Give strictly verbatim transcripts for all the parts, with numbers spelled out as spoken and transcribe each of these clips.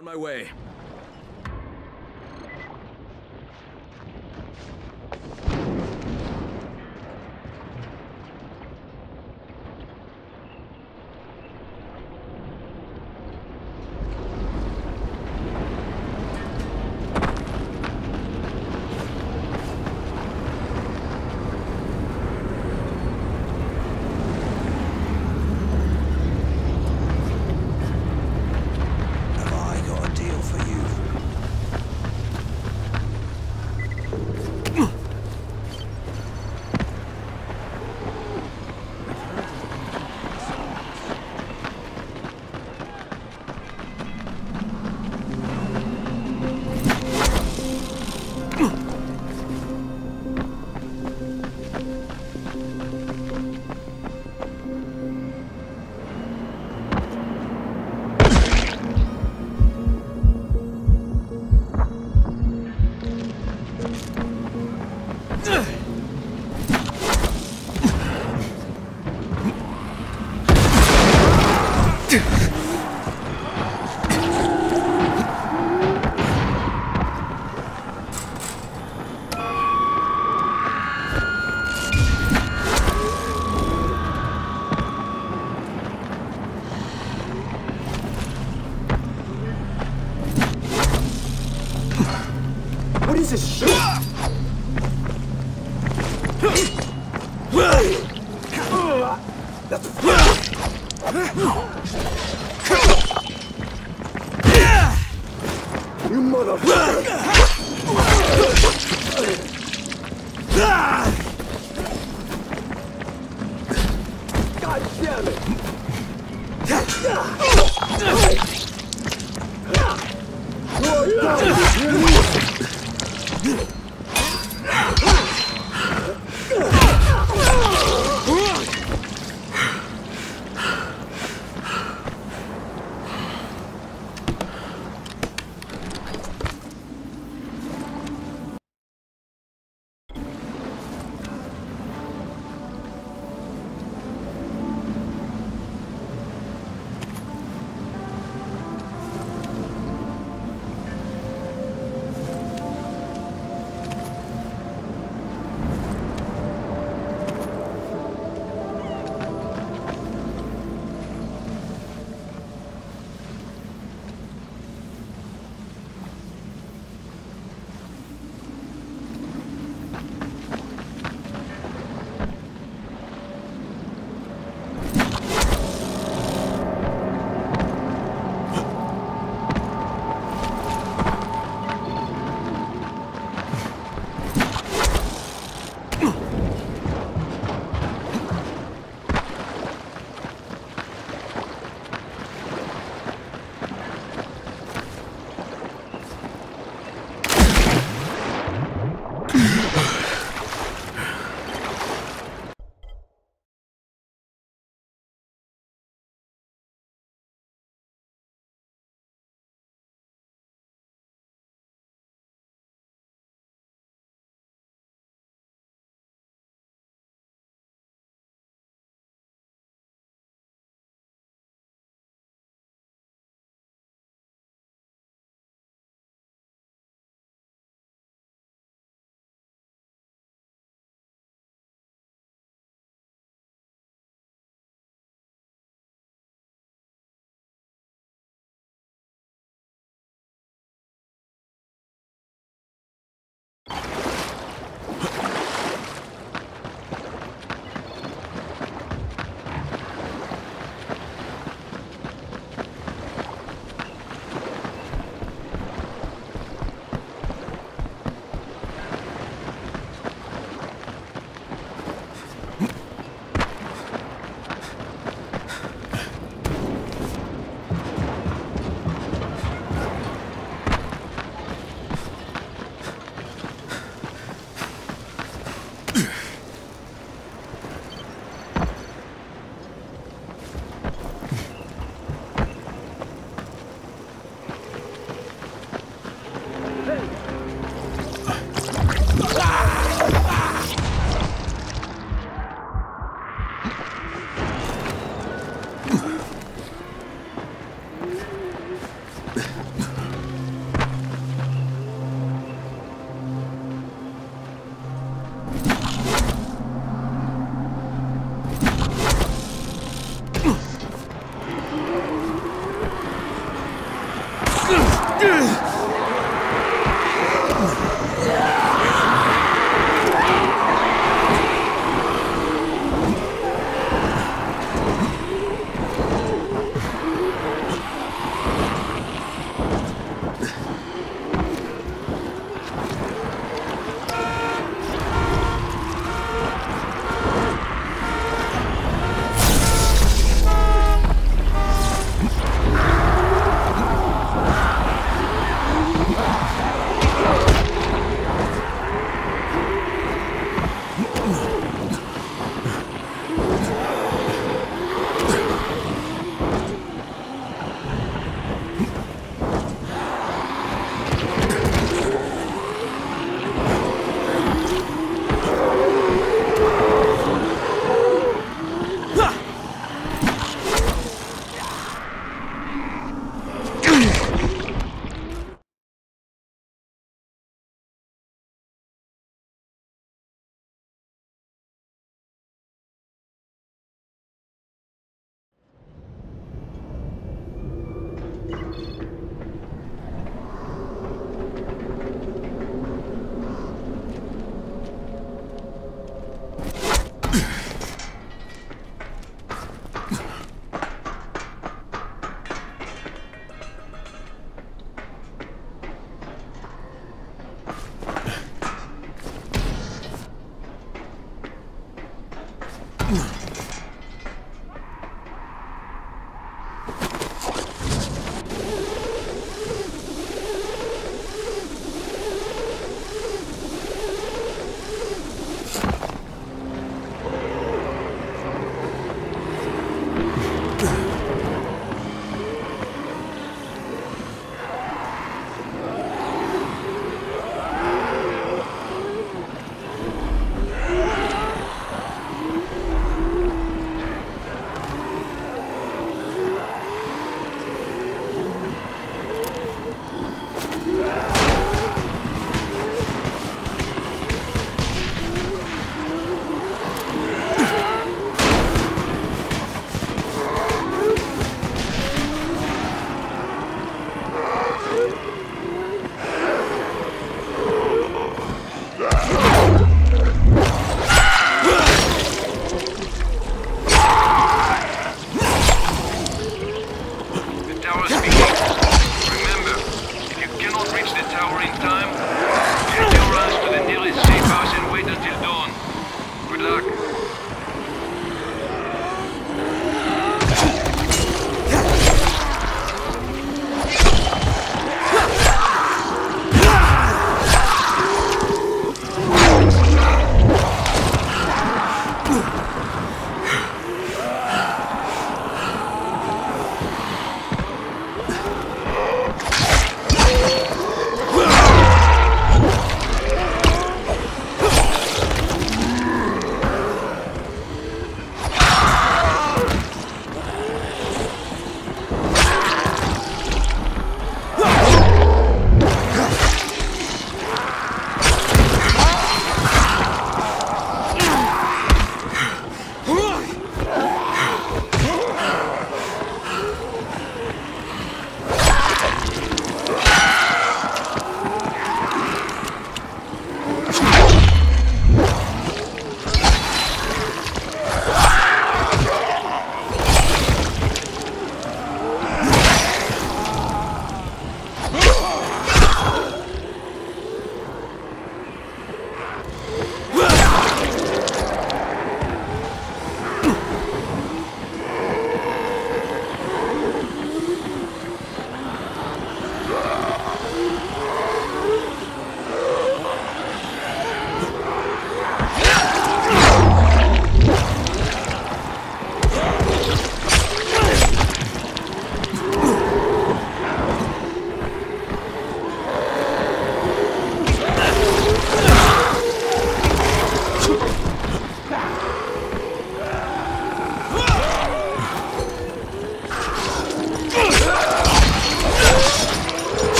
On my way. What is this shit? That's you motherfucker! God damn it! You're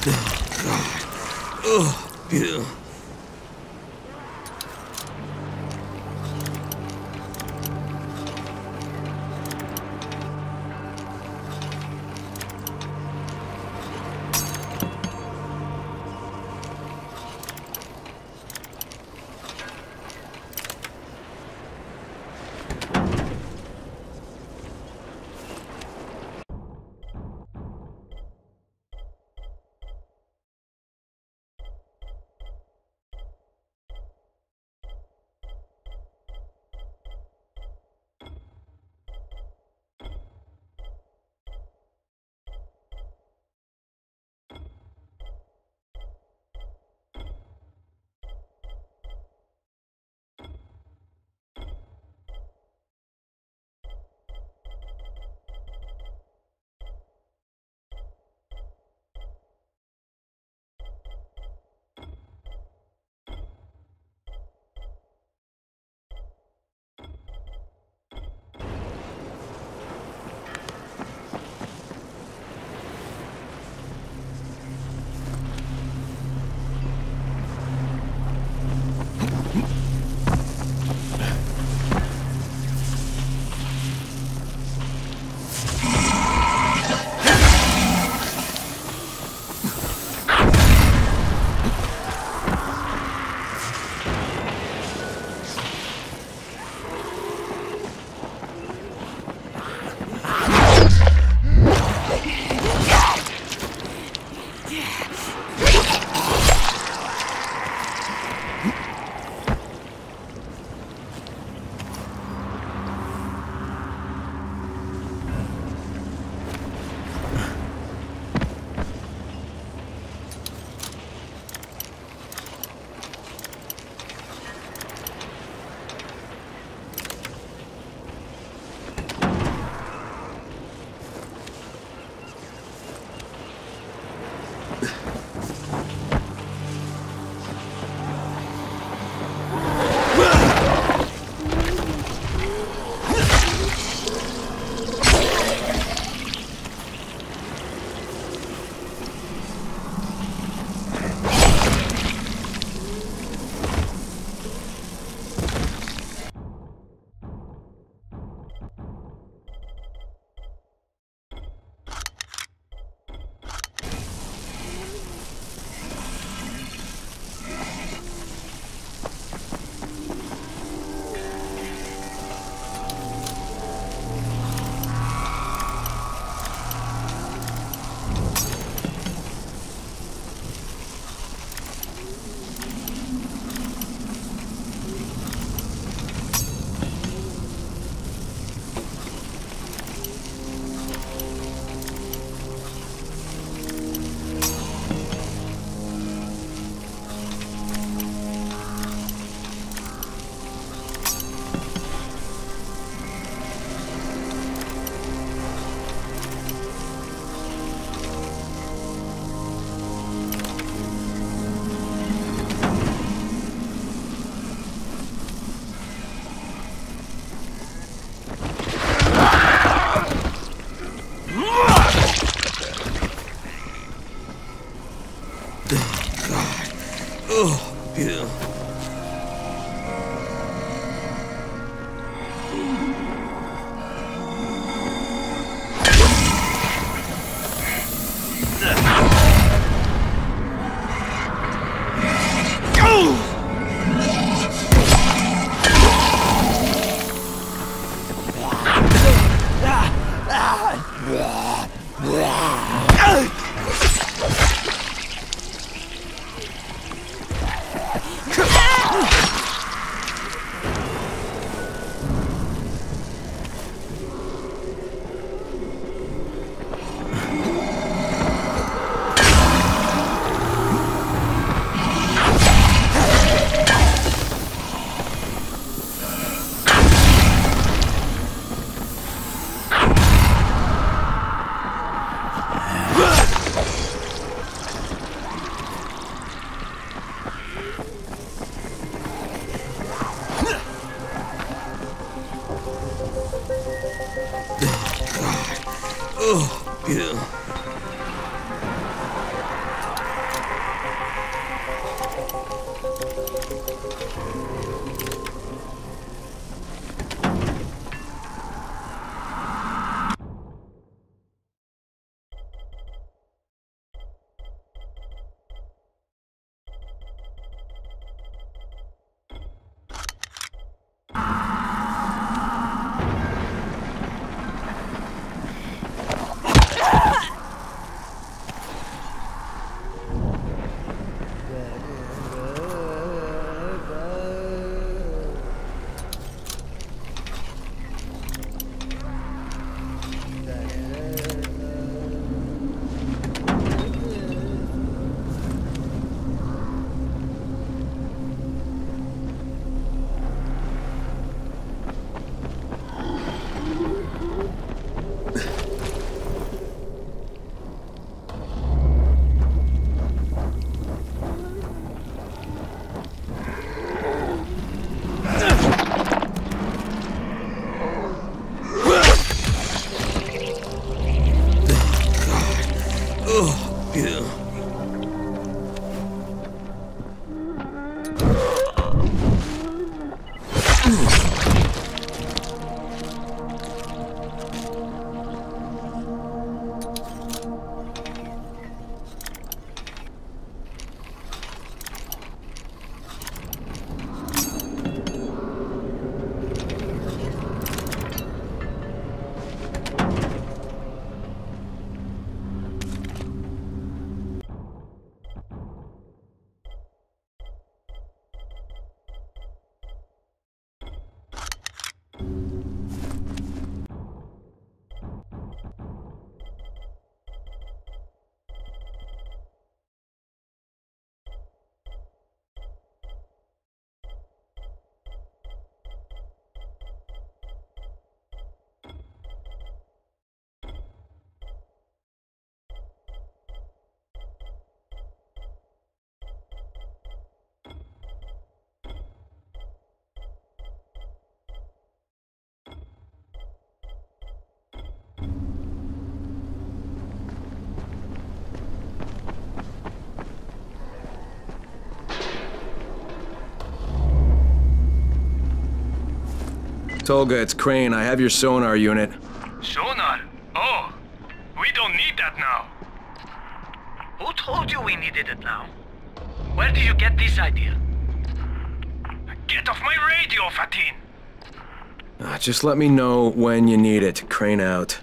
Oh, yeah. Oh, yeah. Oh, yeah. Tolga, it's Crane. I have your sonar unit. Sonar? Oh, we don't need that now. Who told you we needed it now? Where did you get this idea? Get off my radio, Fatin! Uh, just let me know when you need it. Crane out.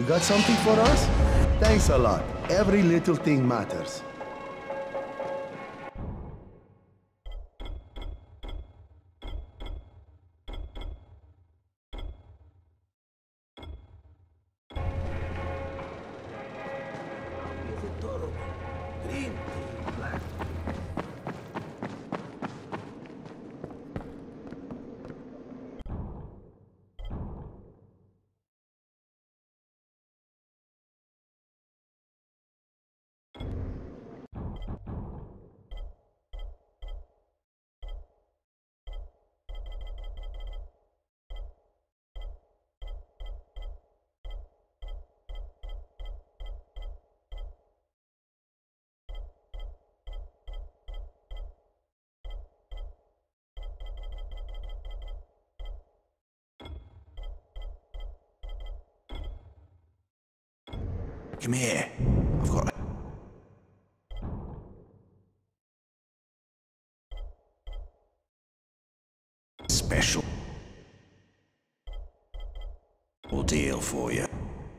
got something for us? Thanks a lot. Every little thing matters. Come here. I've got a special deal for you.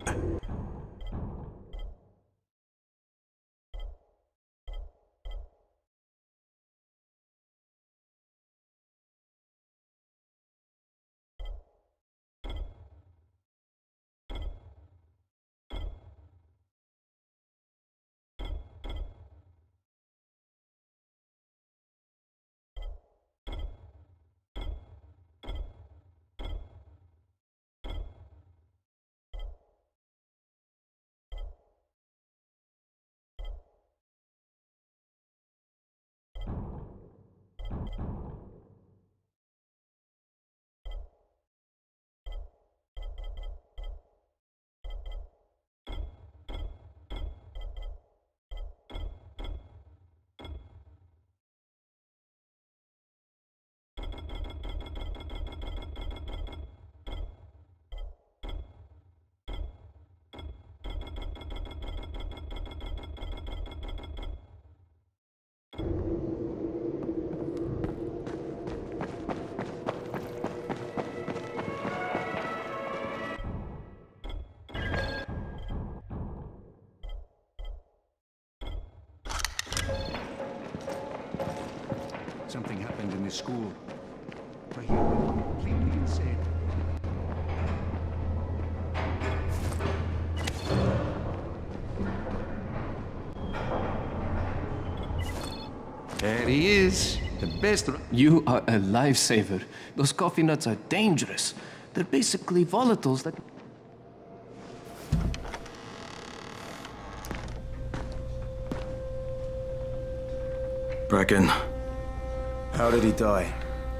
Something happened in the school. I hear we're completely insane. There he is. The best... You are a lifesaver. Those coffee nuts are dangerous. They're basically volatiles that... Brecken. How did he die?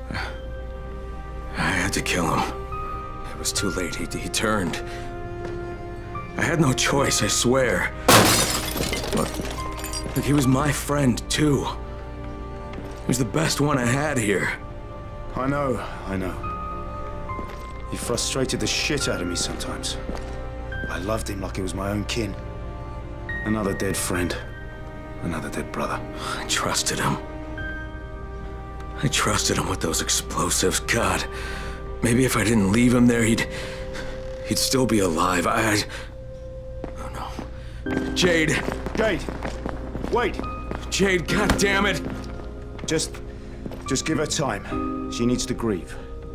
I had to kill him. It was too late. He, he turned. I had no choice, I swear. Look, look, he was my friend, too. He was the best one I had here. I know, I know. He frustrated the shit out of me sometimes. I loved him like he was my own kin. Another dead friend. Another dead brother. I trusted him. I trusted him with those explosives. God, maybe if I didn't leave him there, he'd... he'd still be alive. I... I oh no. Jade! Jade! Wait! Jade, god damn it! Just... just give her time. She needs to grieve.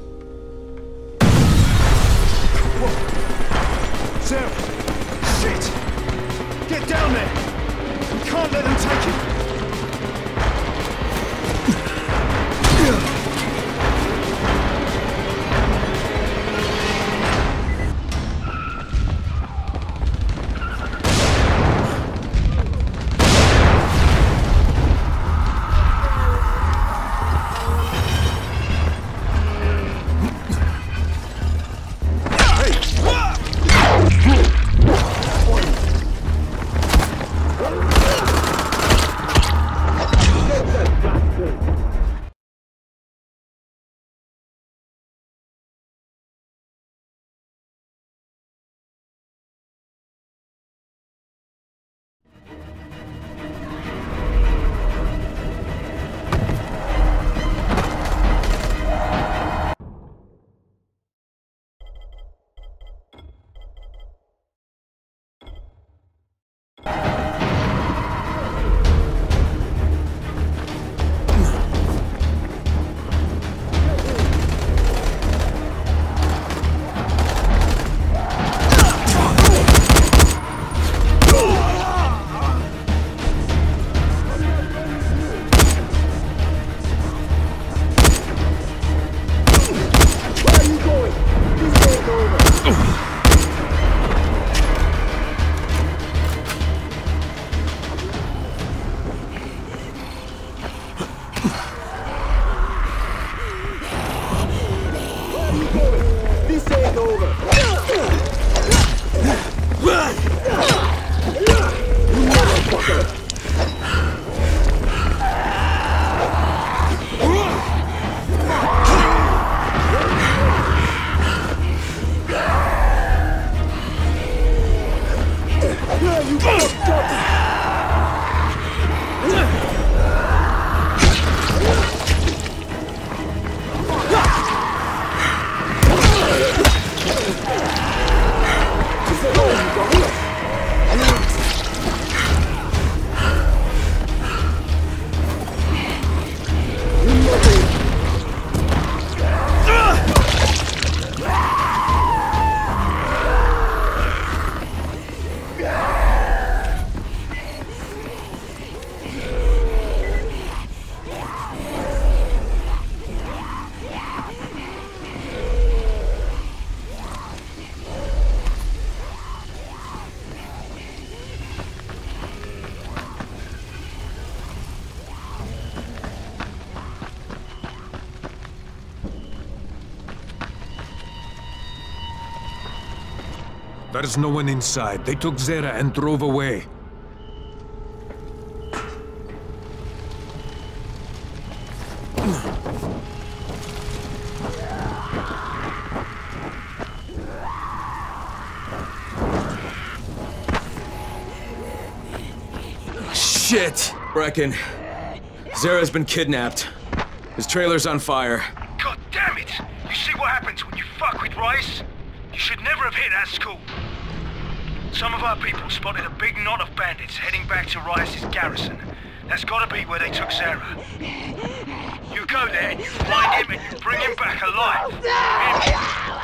Whoa! Sarah! Shit! Get down there! We can't let them take it! There's no one inside. They took Zere and drove away. Shit! Brecken. Zere's been kidnapped. His trailer's on fire. God damn it! You see what happens when you fuck with Rice? You should never have hit that school. Some of our people spotted a big knot of bandits heading back to Rice's garrison. That's gotta be where they took Zere. You go there and you find him and you bring him back alive.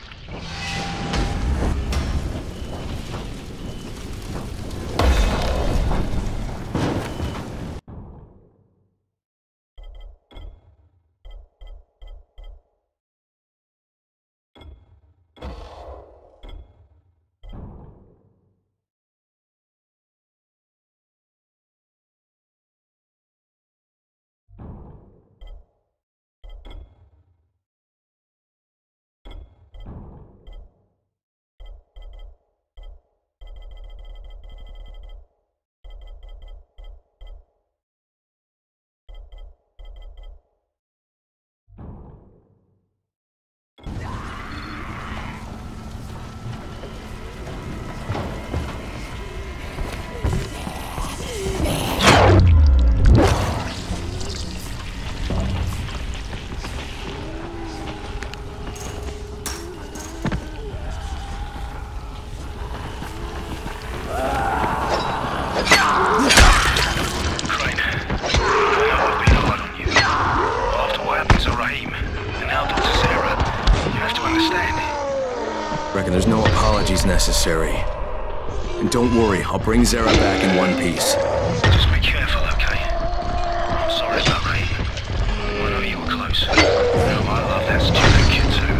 There's no apologies necessary. And don't worry, I'll bring Zere back in one piece. Just be careful, okay? I'm sorry about Raheem. I know you were close. I love that stupid kid too.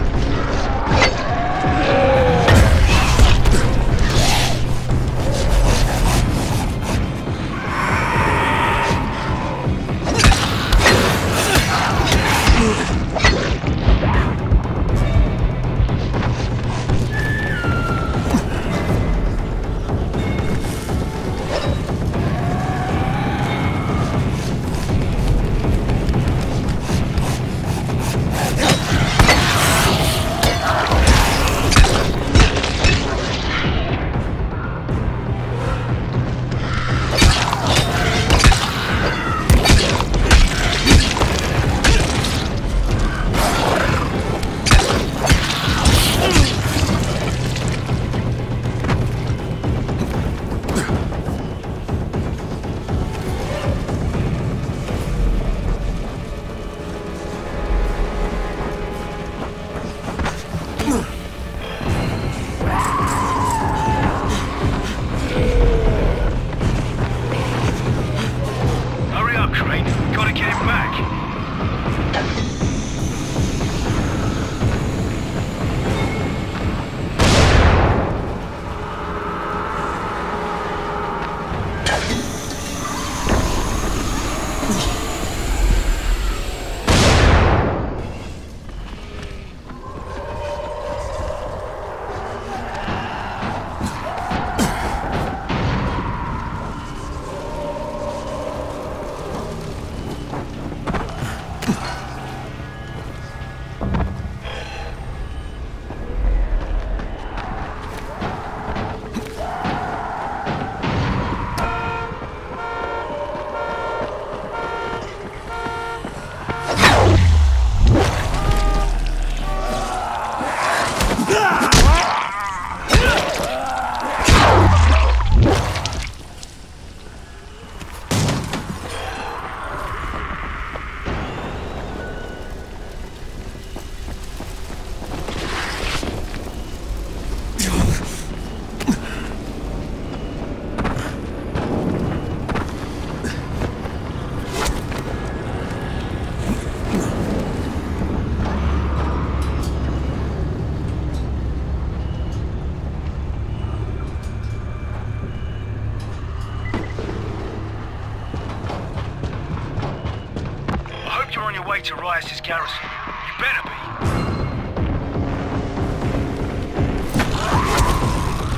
To Rice's garrison. You better be.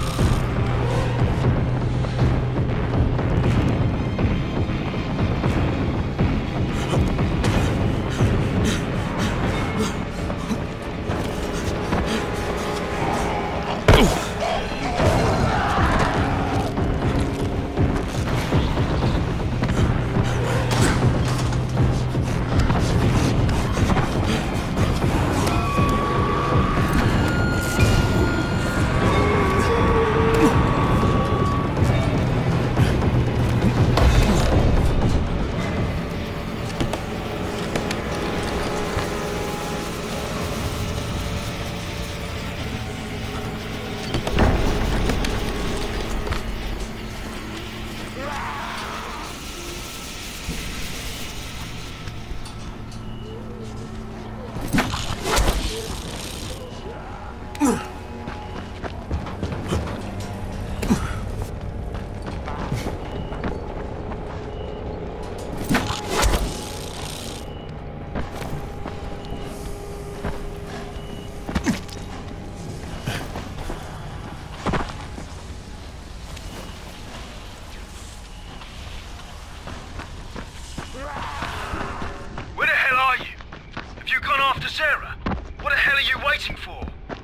after Zara? What the hell are you waiting for?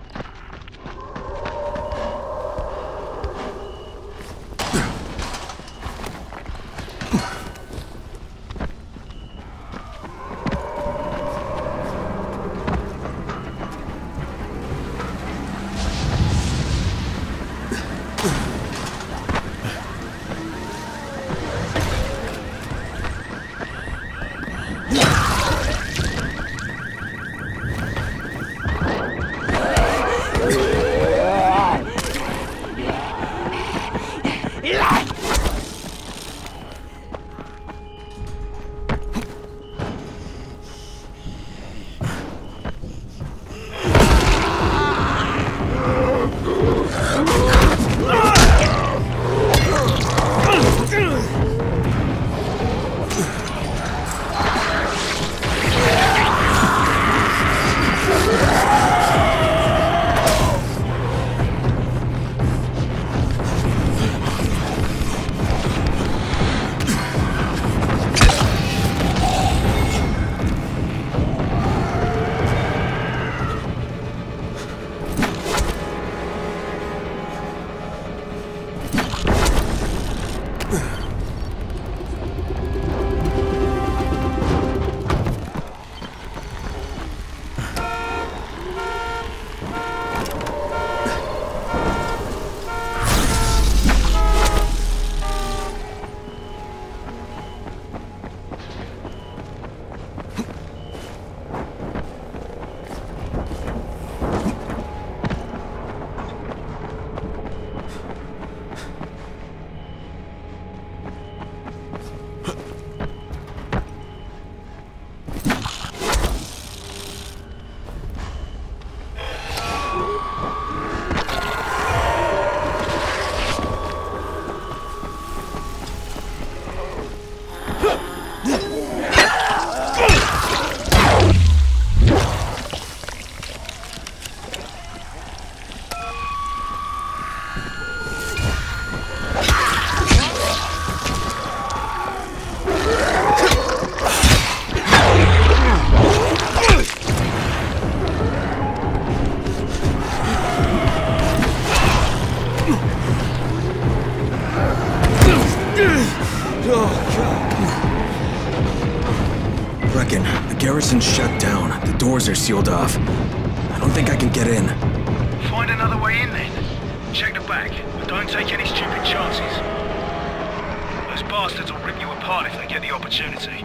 Reckon, the garrison's shut down. The doors are sealed off. I don't think I can get in. Find another way in then. Check the back, but don't take any stupid chances. Those bastards will rip you apart if they get the opportunity.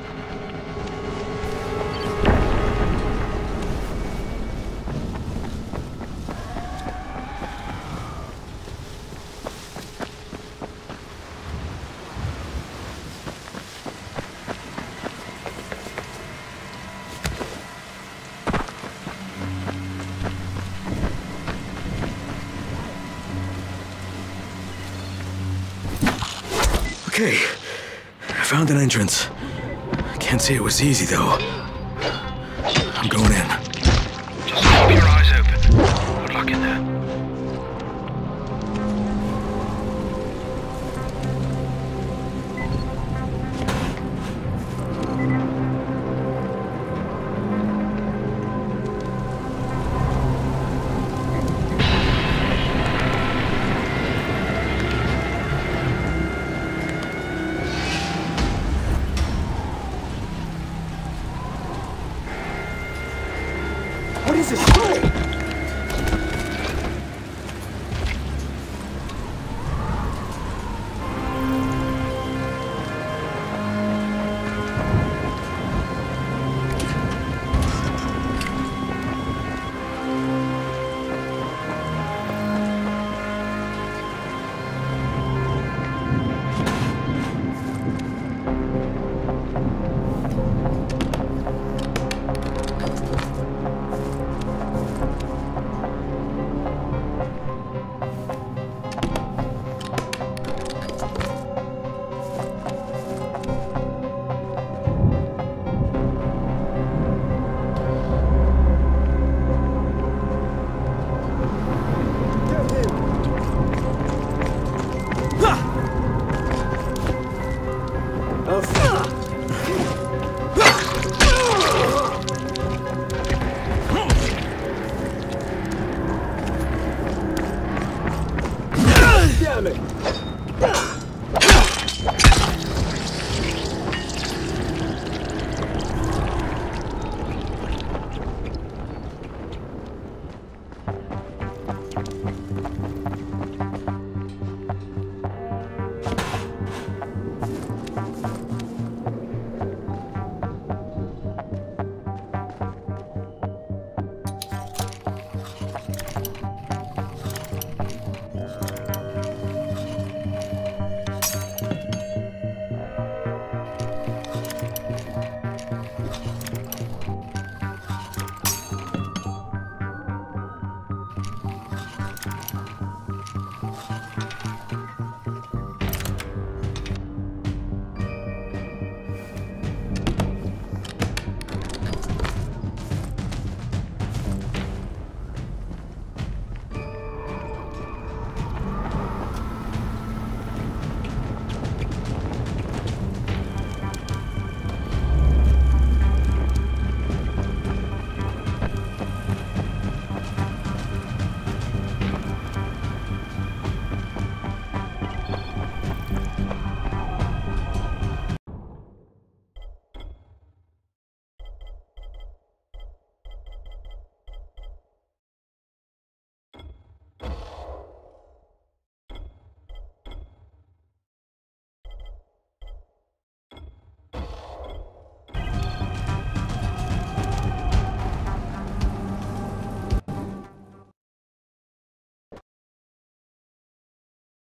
Okay, I found an entrance. Can't say it was easy, though. I'm going in. Just keep your eyes open. Good luck in there. What is this doing?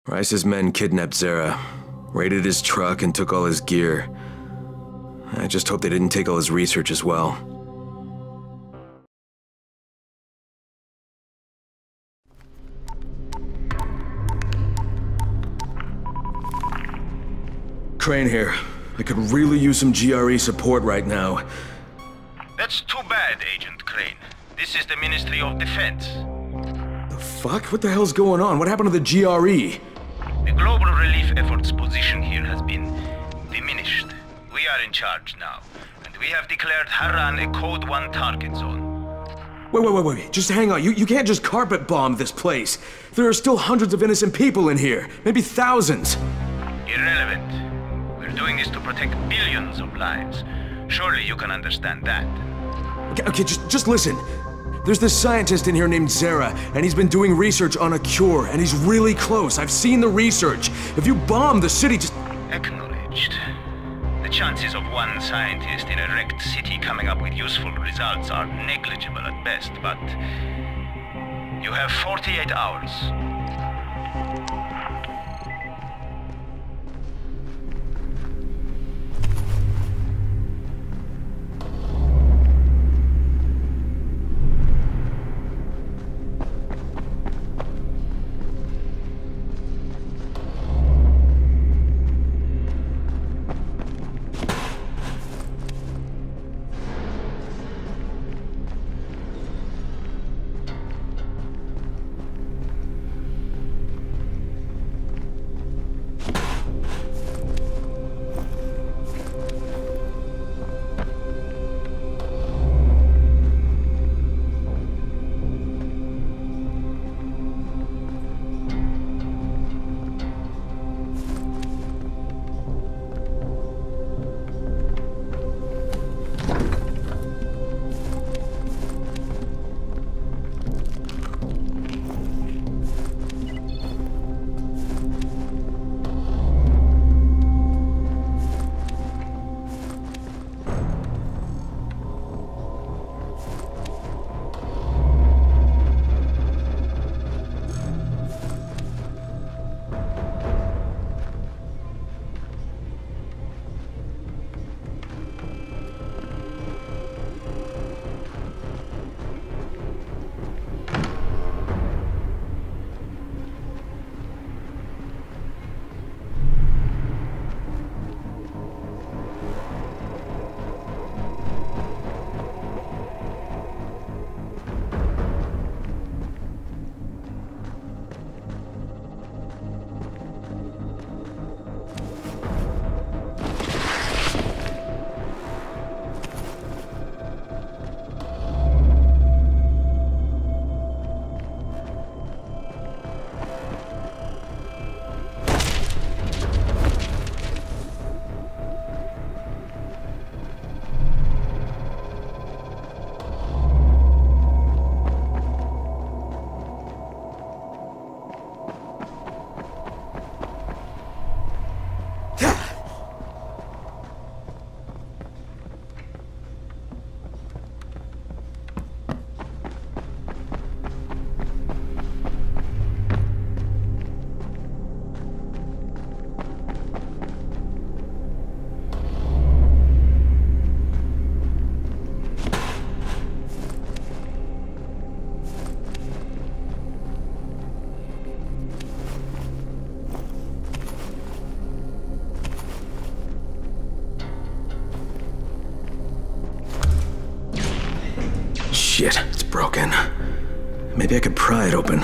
Rice's men kidnapped Zere, raided his truck, and took all his gear. I just hope they didn't take all his research as well. Crane here. I could really use some G R E support right now. That's too bad, Agent Crane. This is the Ministry of Defense. The fuck? What the hell's going on? What happened to the G R E? The global relief effort's position here has been diminished. We are in charge now, and we have declared Harran a Code one target zone. Wait, wait, wait, wait. Just hang on. You, you can't just carpet bomb this place. There are still hundreds of innocent people in here. Maybe thousands. Irrelevant. We're doing this to protect billions of lives. Surely you can understand that. Okay, okay, just, just listen. There's this scientist in here named Zere, and he's been doing research on a cure, and he's really close. I've seen the research. If you bomb the city, just... Acknowledged. The chances of one scientist in a wrecked city coming up with useful results are negligible at best, but... you have forty-eight hours. Shit, it's broken. Maybe I could pry it open.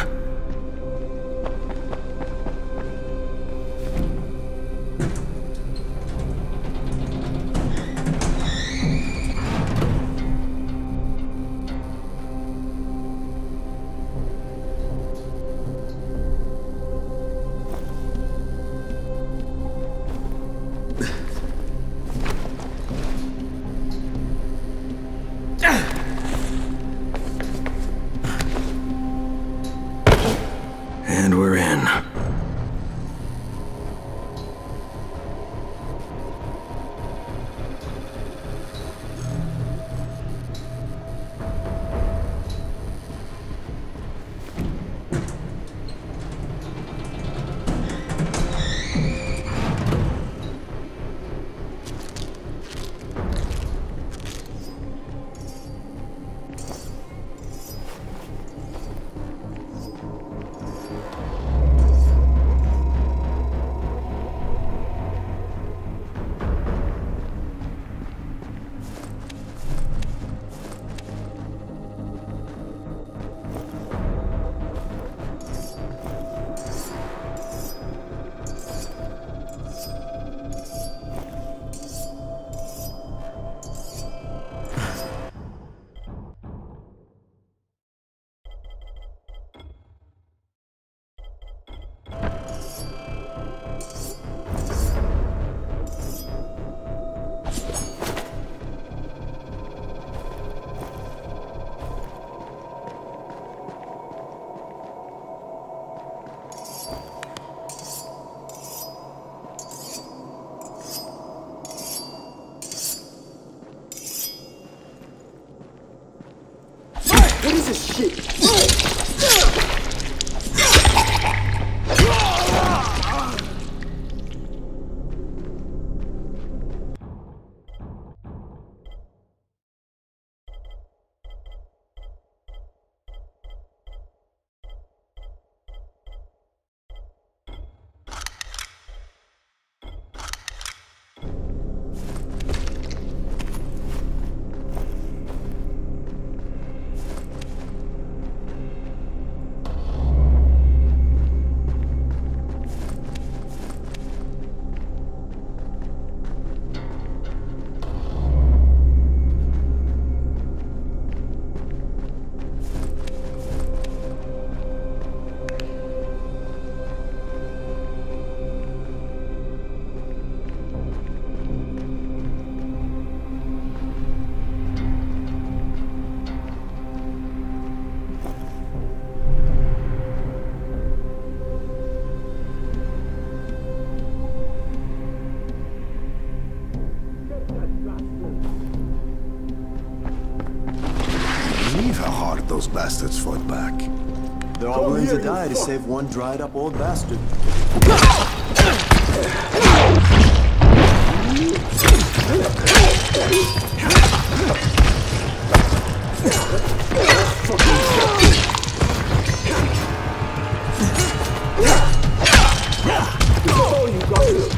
Those bastards fought back. They're all willing to die to save one dried-up old bastard. Oh, you got it.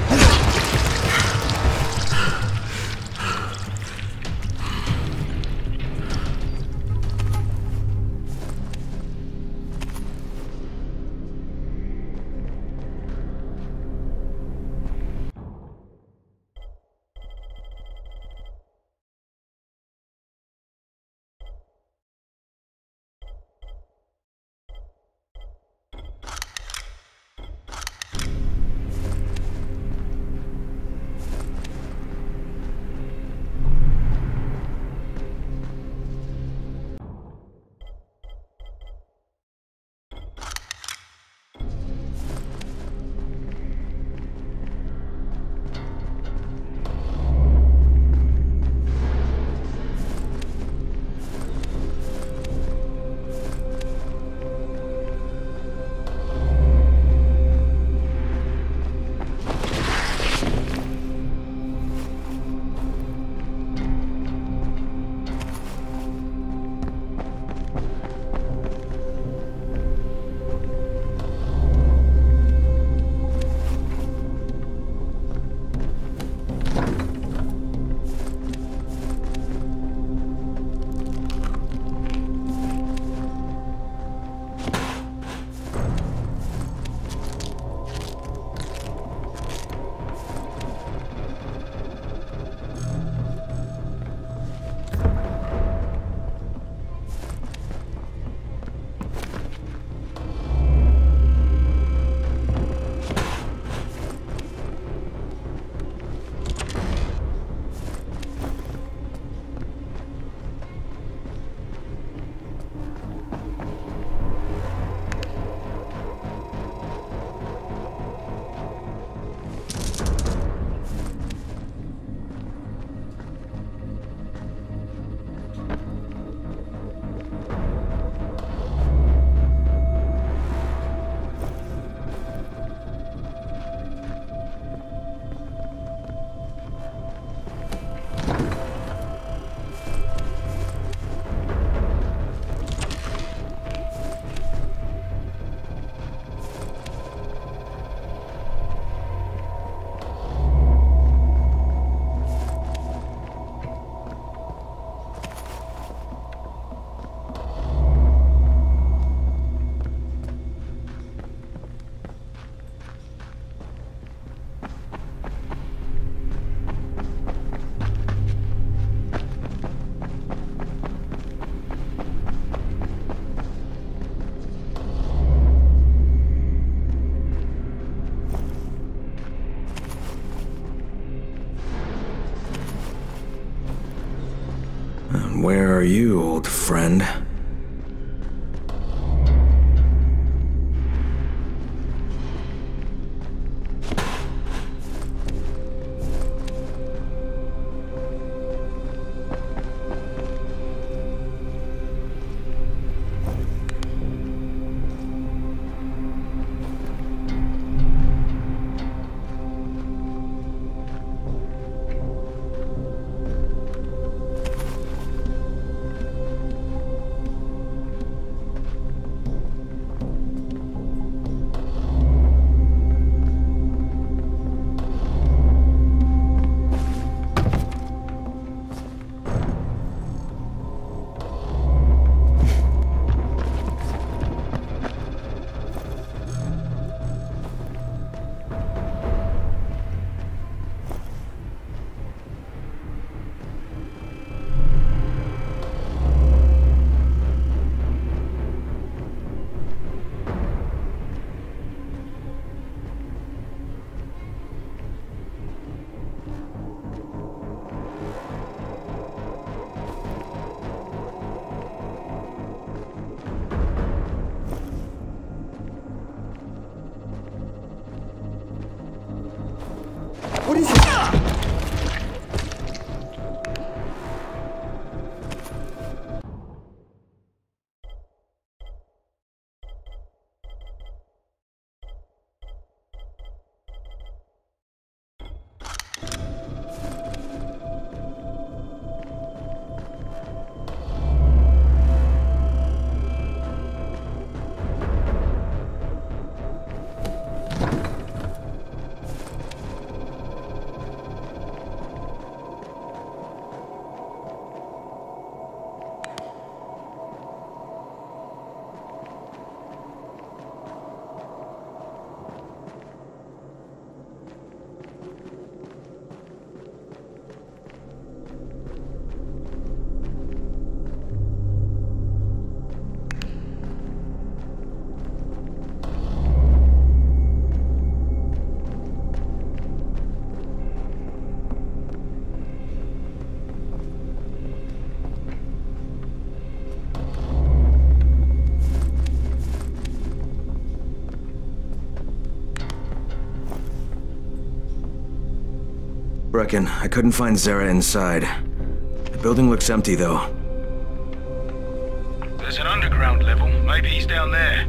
Where are you, old friend? Larkin. I couldn't find Zere inside. The building looks empty, though. There's an underground level. Maybe he's down there.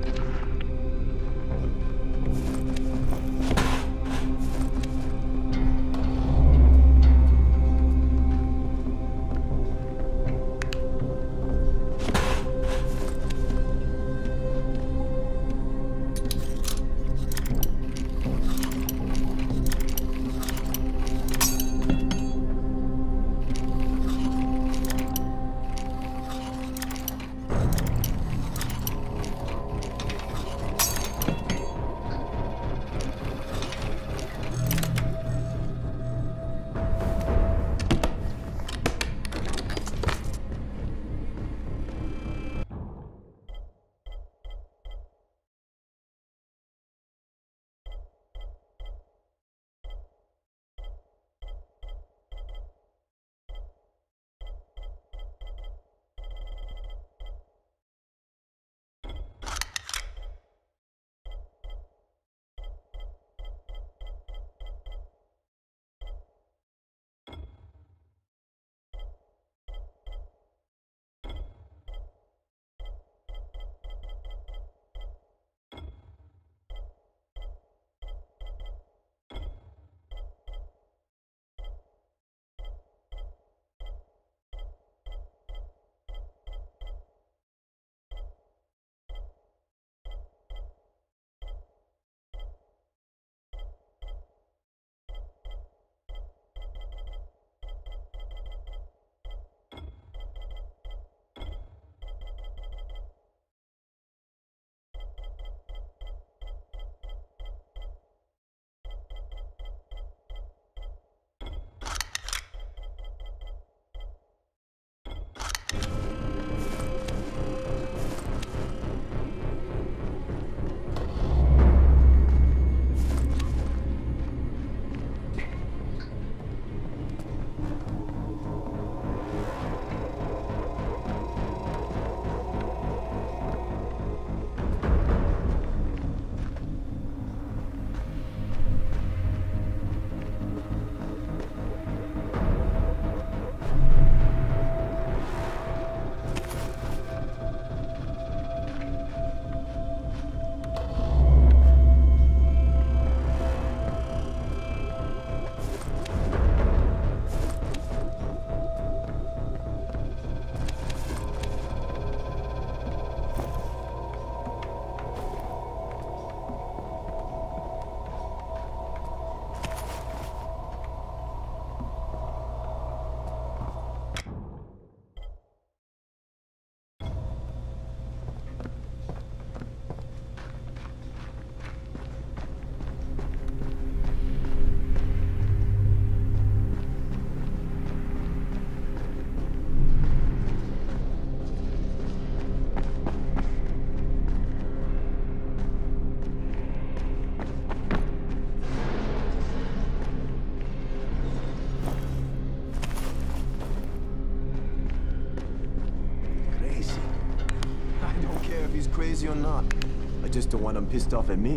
Crazy or not, I just don't want him pissed off at me.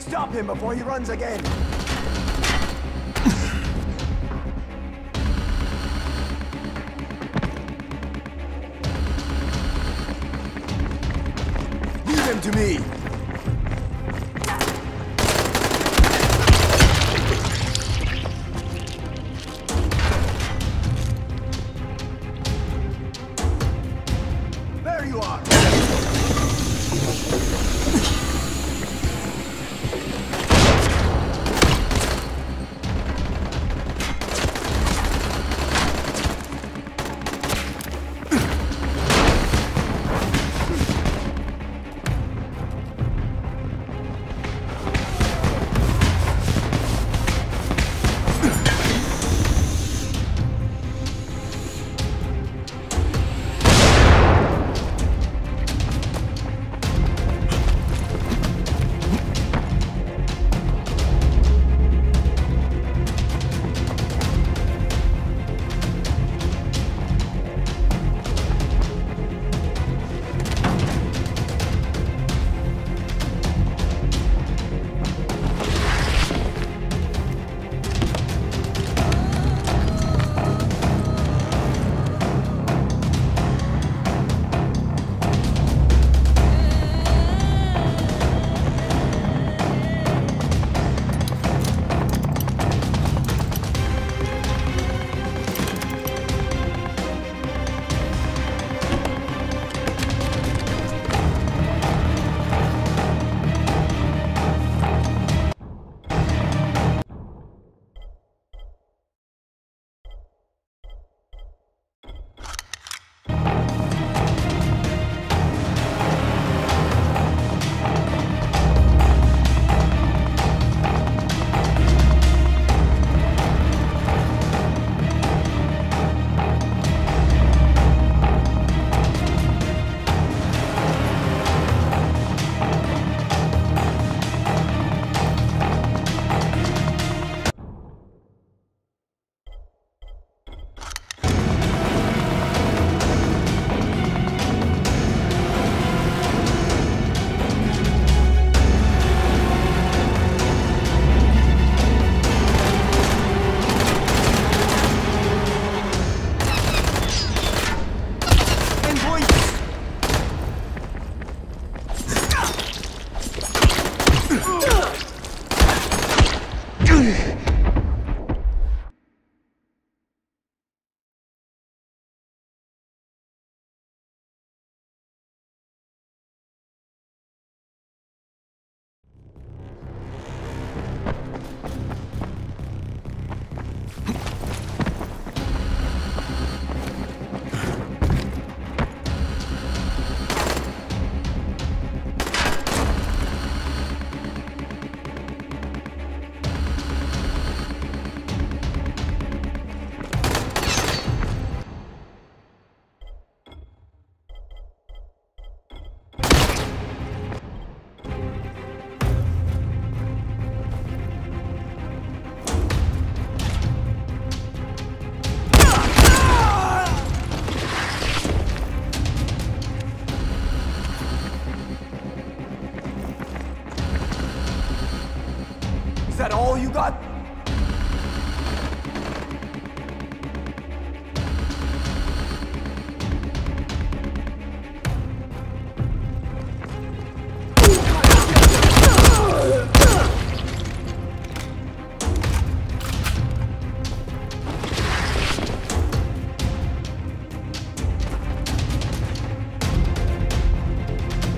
Stop him before he runs again! Leave him to me! There you are! Is that all you got?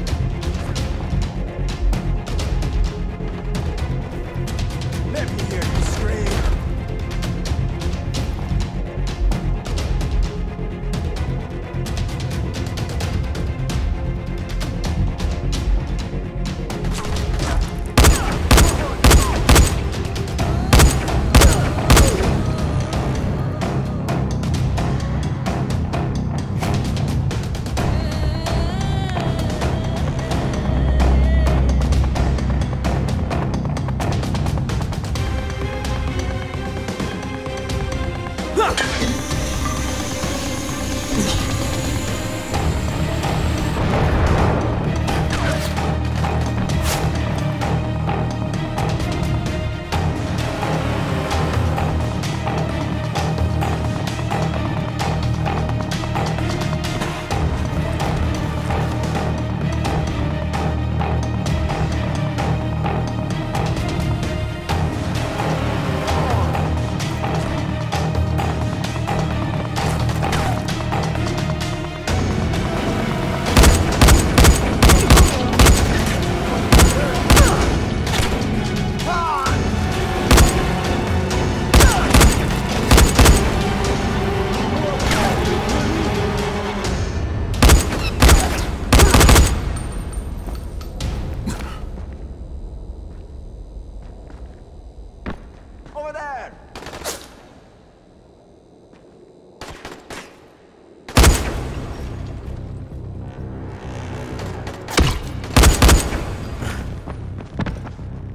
Let me hear.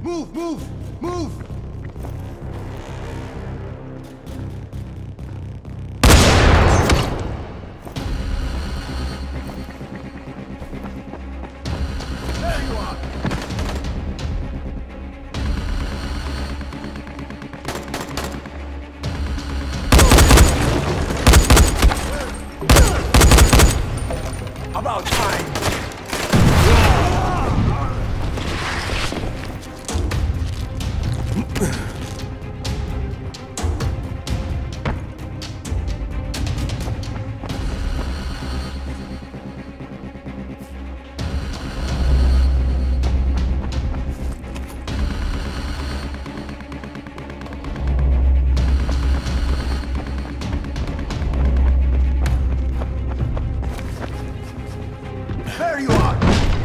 Move, move, move! There you are! About time! There you are!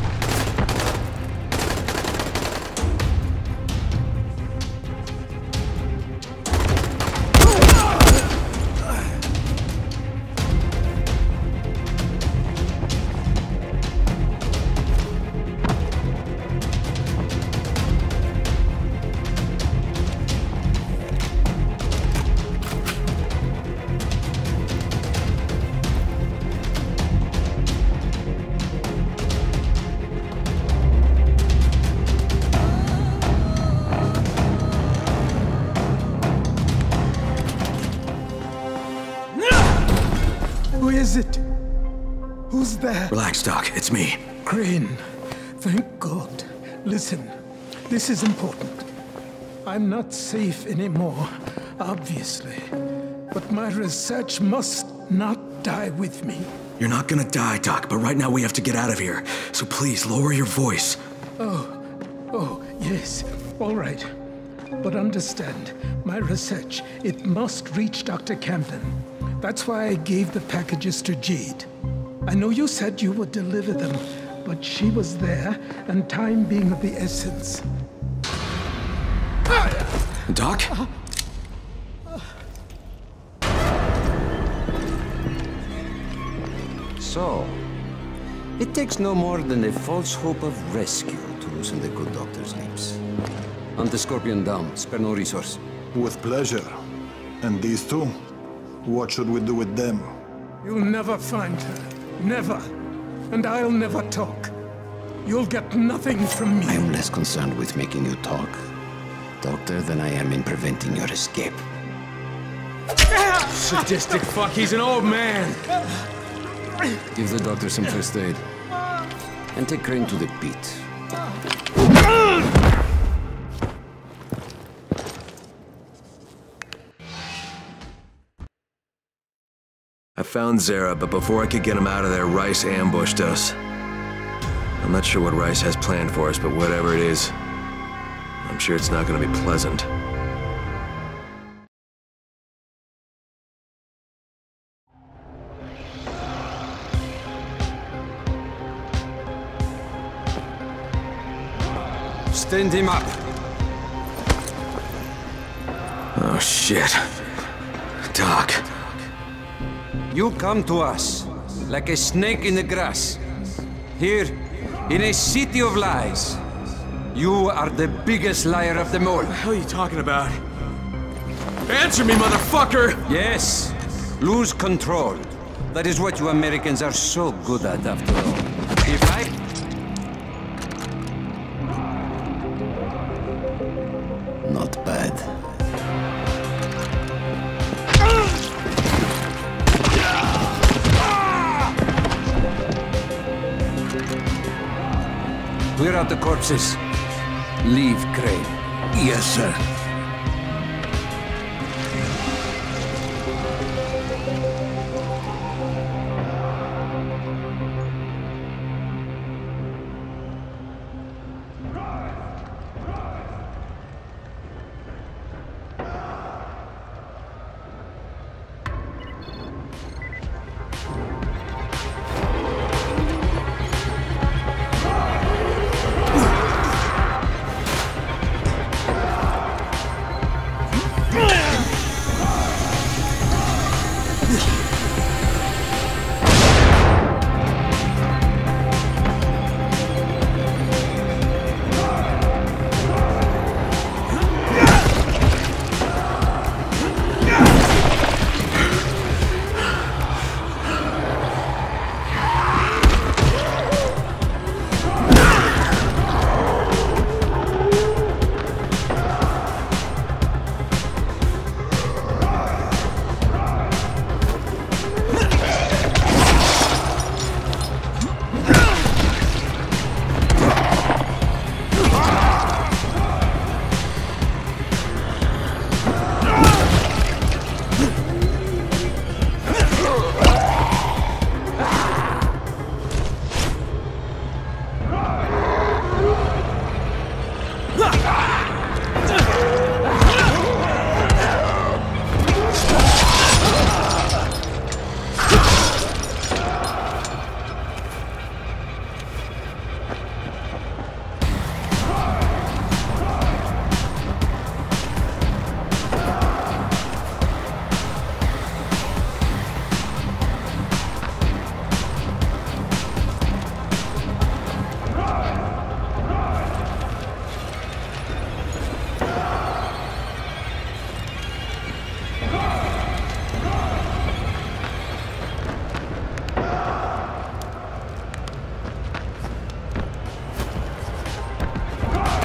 Who is it? Who's there? Relax, Doc. It's me. Crane. Thank God. Listen, this is important. I'm not safe anymore, obviously. But my research must not die with me. You're not gonna die, Doc, but right now we have to get out of here. So please, lower your voice. Oh, oh, yes. All right. But understand, my research, it must reach Doctor Camden. That's why I gave the packages to Jade. I know you said you would deliver them, but she was there, and time being of the essence. Doc? So, it takes no more than a false hope of rescue to loosen the good doctor's lips. Hunt the Scorpion down. Spare no resource. With pleasure. And these two? What should we do with them? You'll never find her. Never. And I'll never talk. You'll get nothing from me. I am less concerned with making you talk, Doctor, than I am in preventing your escape. Sadistic fuck, he's an old man! Give the doctor some first aid. And take Crane to the beat. I found Zere, but before I could get him out of there, Rice ambushed us. I'm not sure what Rice has planned for us, but whatever it is, I'm sure it's not gonna be pleasant. Stand him up! Oh, shit. Doc. You come to us like a snake in the grass. Here, in a city of lies. You are the biggest liar of them all. What the hell are you talking about? Answer me, motherfucker! Yes. Lose control. That is what you Americans are so good at, after all. If I... Not bad. Clear out the corpses. Leave Crane. Yes, sir.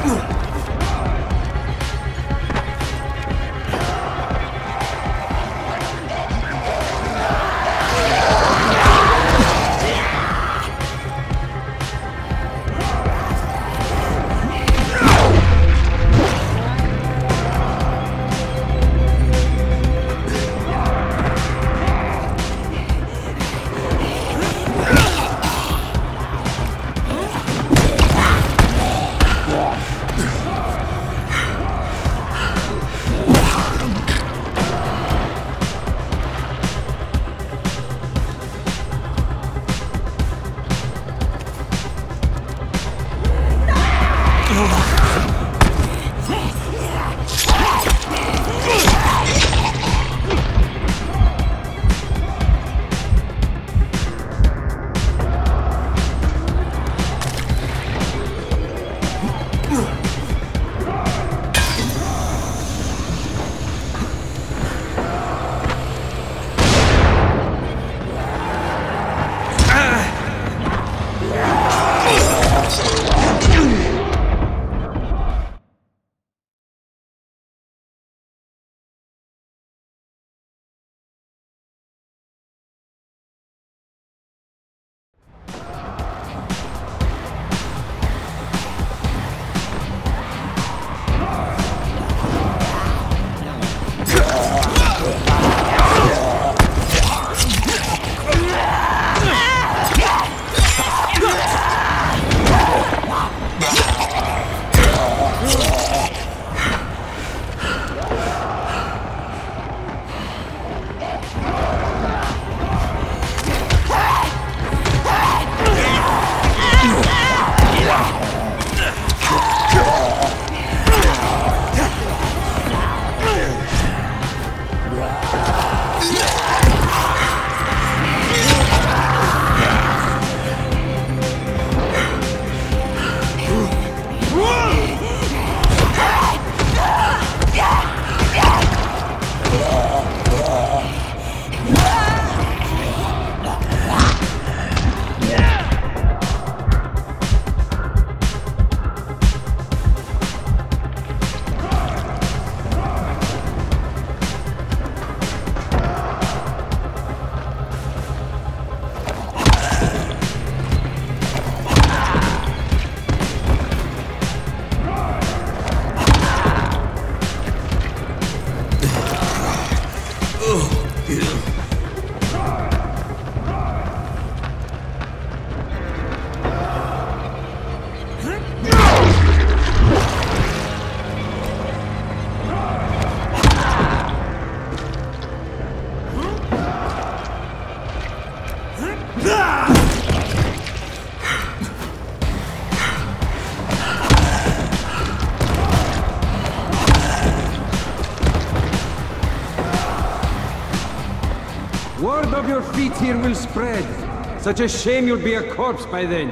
Word of your feet here will spread. Such a shame you'll be a corpse by then.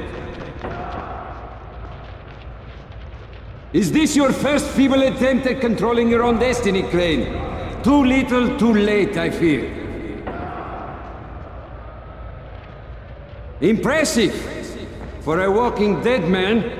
Is this your first feeble attempt at controlling your own destiny, Crane? Too little, too late, I fear. Impressive! For a walking dead man.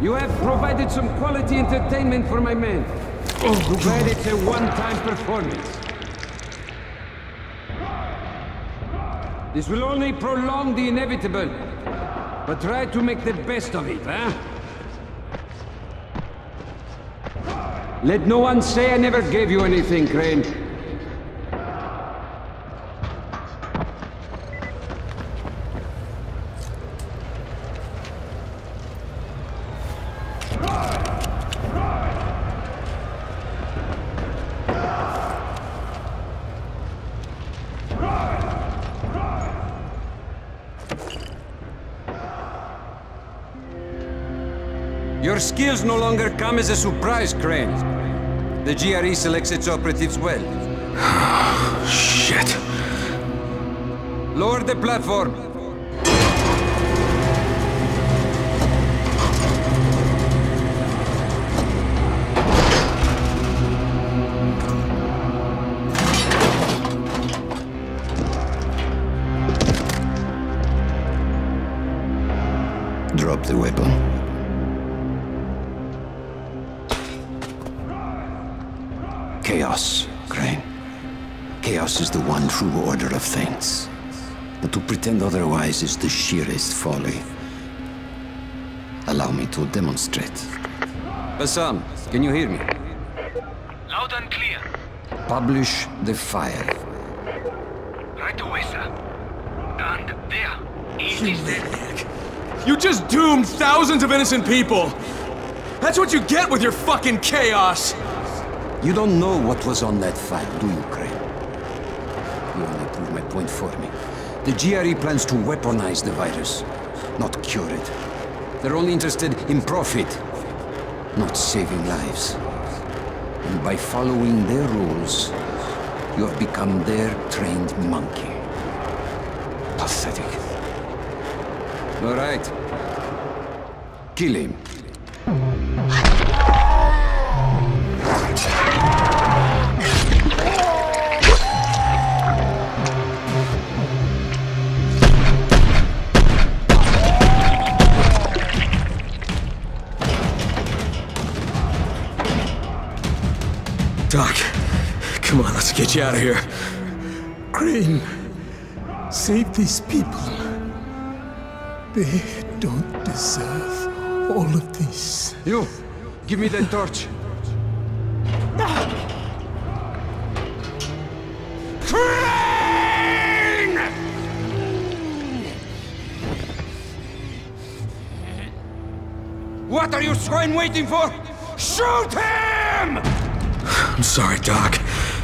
You have provided some quality entertainment for my men. Oh, too bad it's a one-time performance. This will only prolong the inevitable. But try to make the best of it, huh? Let no one say I never gave you anything, Crane. Your skills no longer come as a surprise, Crane. The G R E selects its operatives well. Shit. Lower the platform. Drop the weapon. Chaos, Crane. Chaos is the one true order of things. But to pretend otherwise is the sheerest folly. Allow me to demonstrate. Bassam, can you hear me? Loud and clear. Publish the file. Right away, sir. And there, easy steady. You just doomed thousands of innocent people! That's what you get with your fucking chaos! You don't know what was on that file, do you, Crane? You only prove my point for me. The G R E plans to weaponize the virus, not cure it. They're only interested in profit, not saving lives. And by following their rules, you have become their trained monkey. Pathetic. All right. Kill him. Doc, come on, let's get you out of here. Crane, save these people. They don't deserve all of this. You, give me that torch. Crane! What are you swine waiting for? Shoot him! I'm sorry, Doc.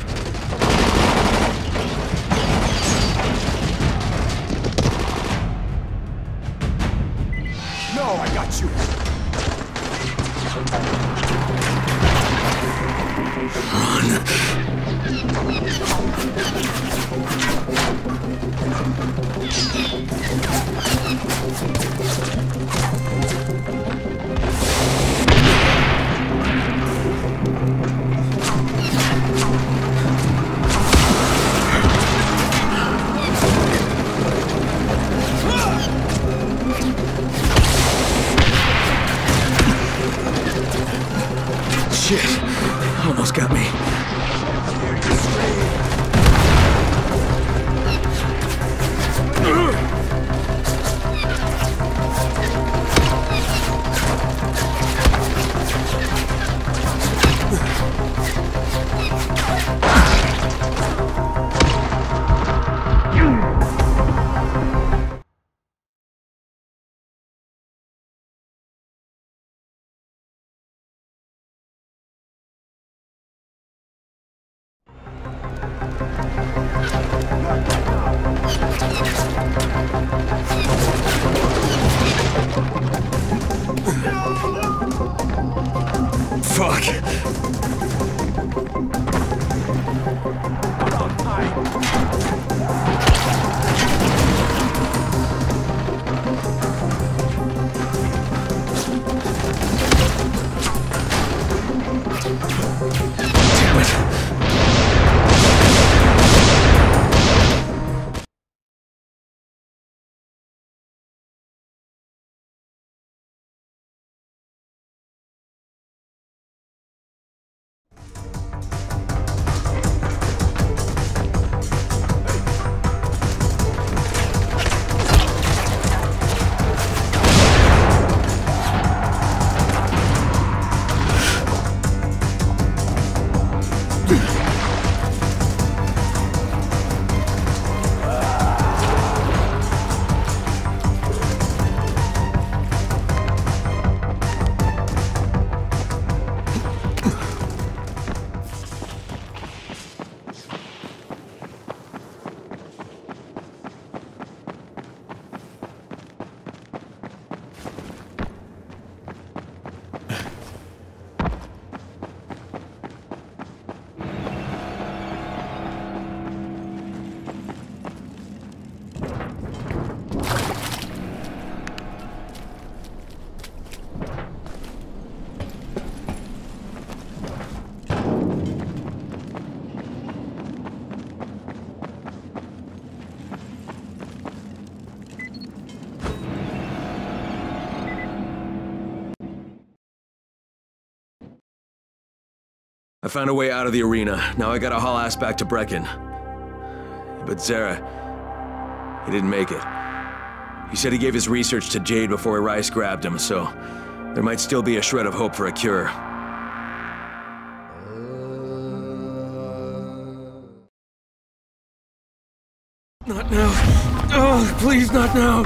No, I got you. Shit, almost got me. I found a way out of the arena. Now I gotta haul ass back to Brecken. But Zere, he didn't make it. He said he gave his research to Jade before Rais grabbed him, so there might still be a shred of hope for a cure. Not now. Oh, please, not now.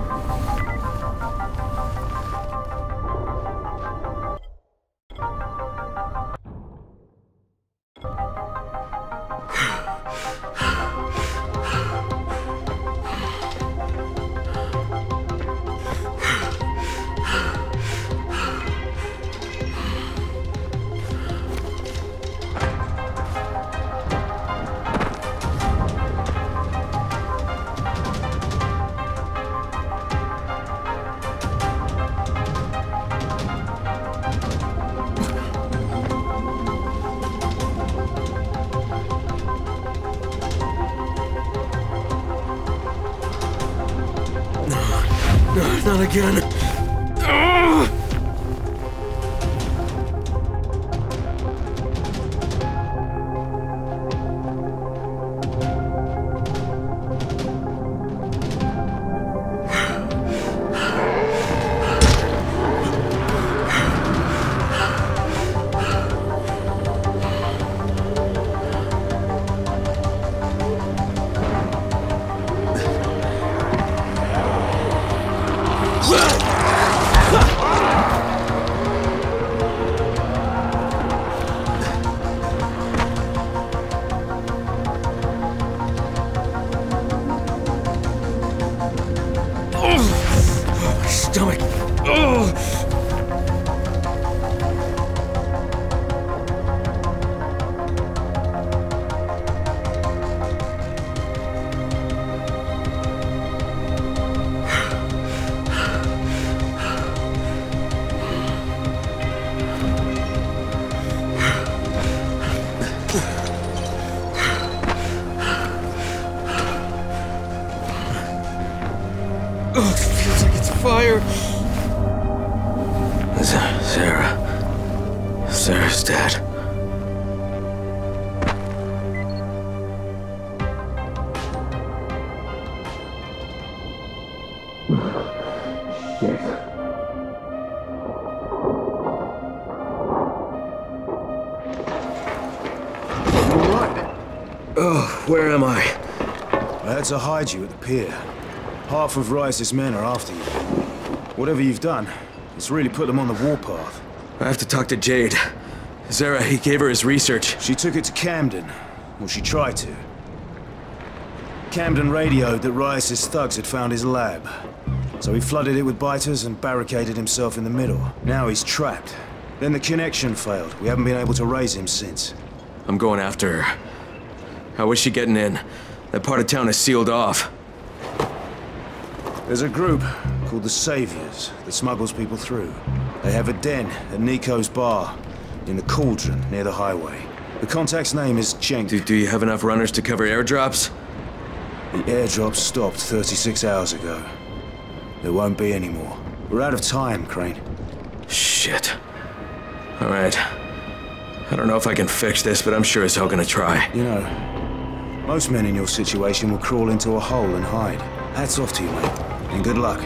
Not again. Ugh! Stomach. Oh. Oh, it feels like it's fire. Zere. Zere's dead. Yes. Oh, where am I? I had to hide you at the pier. Half of Rais's men are after you. Whatever you've done, it's really put them on the warpath. I have to talk to Jade. Zere, he gave her his research. She took it to Camden. Well, she tried to. Camden radioed that Rais's thugs had found his lab. So he flooded it with biters and barricaded himself in the middle. Now he's trapped. Then the connection failed. We haven't been able to raise him since. I'm going after her. How is she getting in? That part of town is sealed off. There's a group called the Saviors that smuggles people through. They have a den at Nico's bar in the Cauldron near the highway. The contact's name is Cenk. Do, do you have enough runners to cover airdrops? The airdrop stopped thirty-six hours ago. There won't be any more. We're out of time, Crane. Shit. All right. I don't know if I can fix this, but I'm sure as hell gonna try. You know, most men in your situation will crawl into a hole and hide. Hats off to you, mate. And good luck.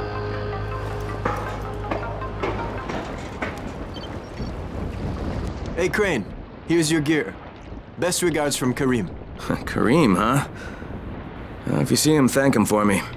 Hey, Crane. Here's your gear. Best regards from Karim. Karim, huh? Uh, if you see him, thank him for me.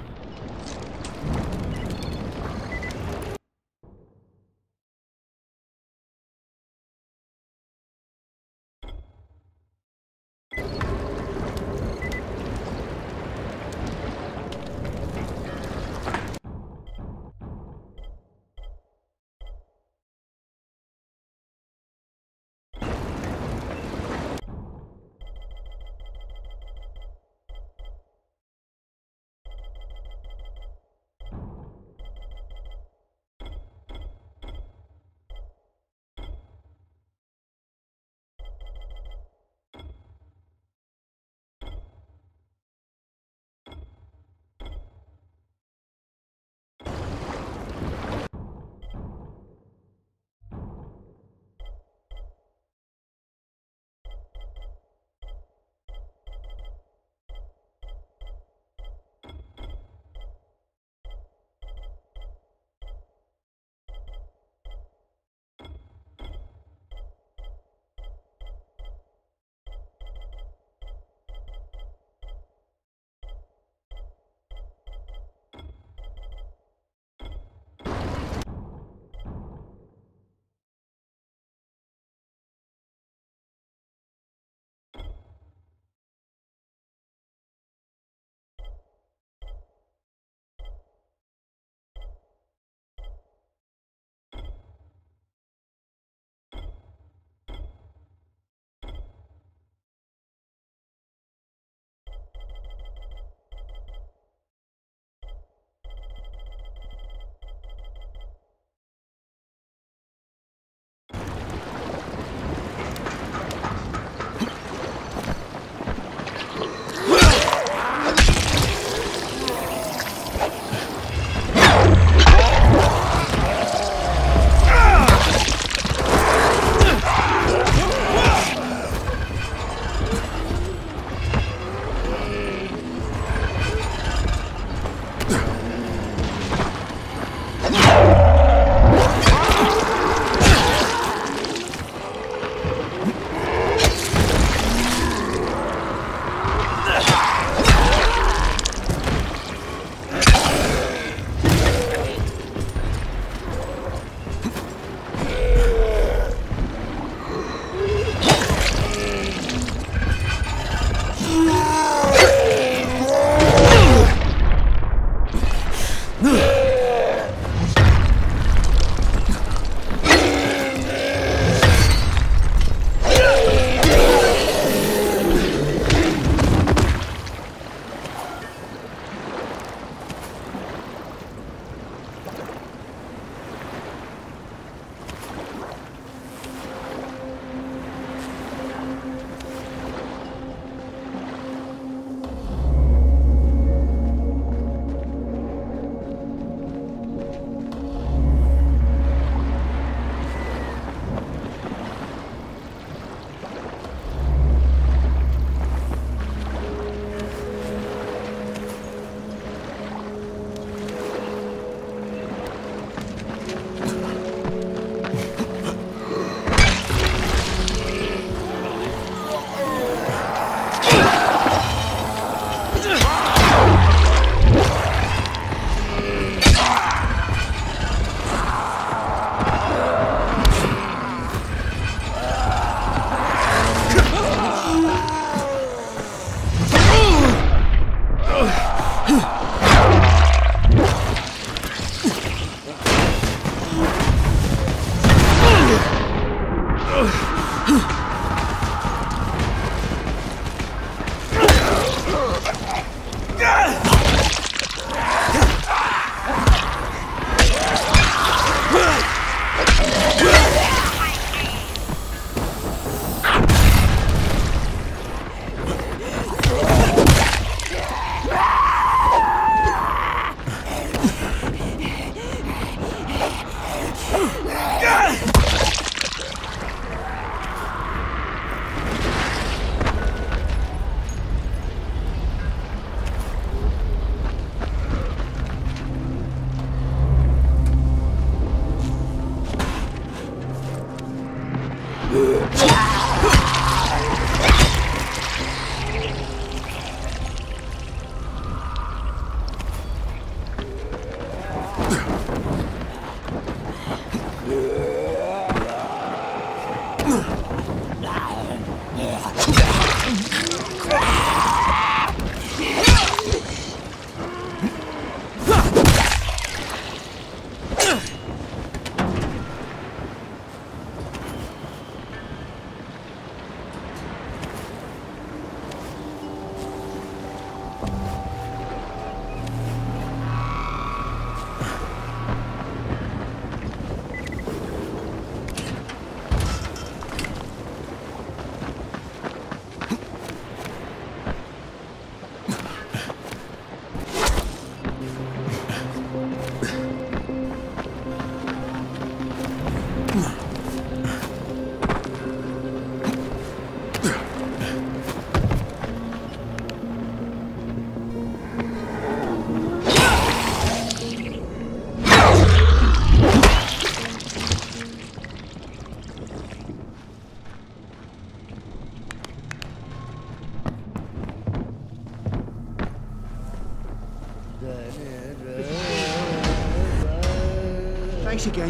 Thanks again.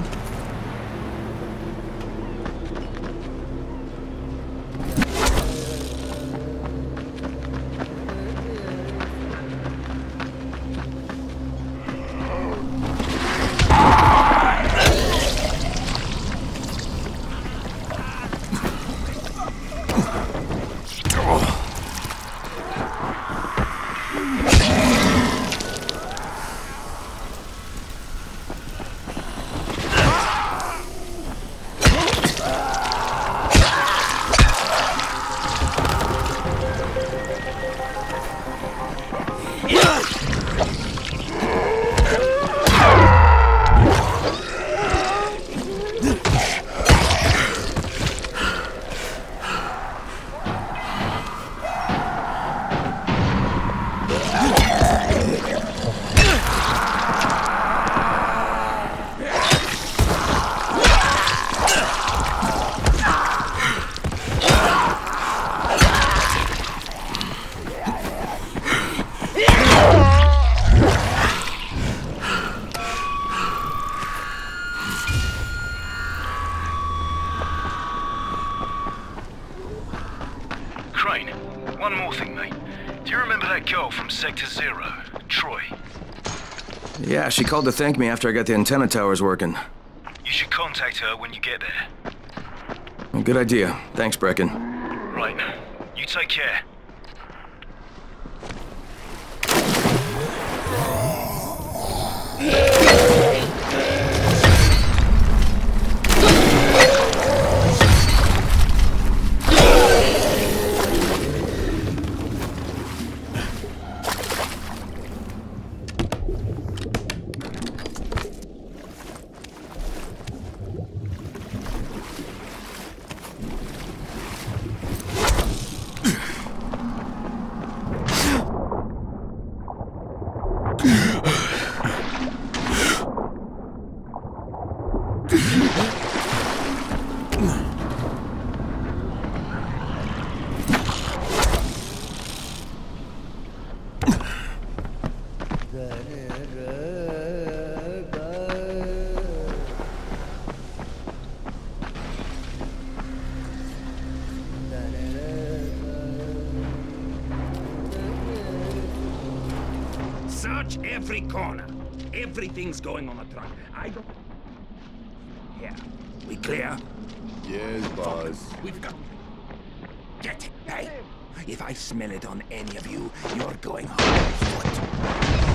One more thing, mate. Do you remember that girl from Sector Zero, Troy? Yeah, she called to thank me after I got the antenna towers working. You should contact her when you get there. Good idea. Thanks, Brecken. Right. You take care. Search every corner. Everything's going on a truck. I don't... Yeah. We clear? Yes, boss. We've got... Get it, hey? If I smell it on any of you, you're going home on foot.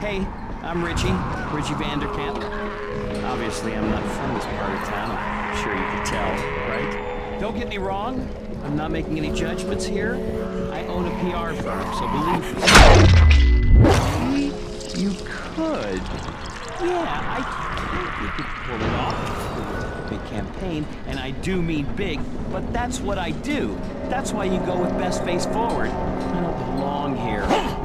Hey, I'm Richie, Richie Vanderkamp. Obviously, I'm not from this part of town. I'm sure you can tell, right? Don't get me wrong. I'm not making any judgments here. I own a P R firm, so believe me. You could. Yeah, I think you could pull it off. Big campaign, and I do mean big, but that's what I do. That's why you go with best face forward. I don't belong here.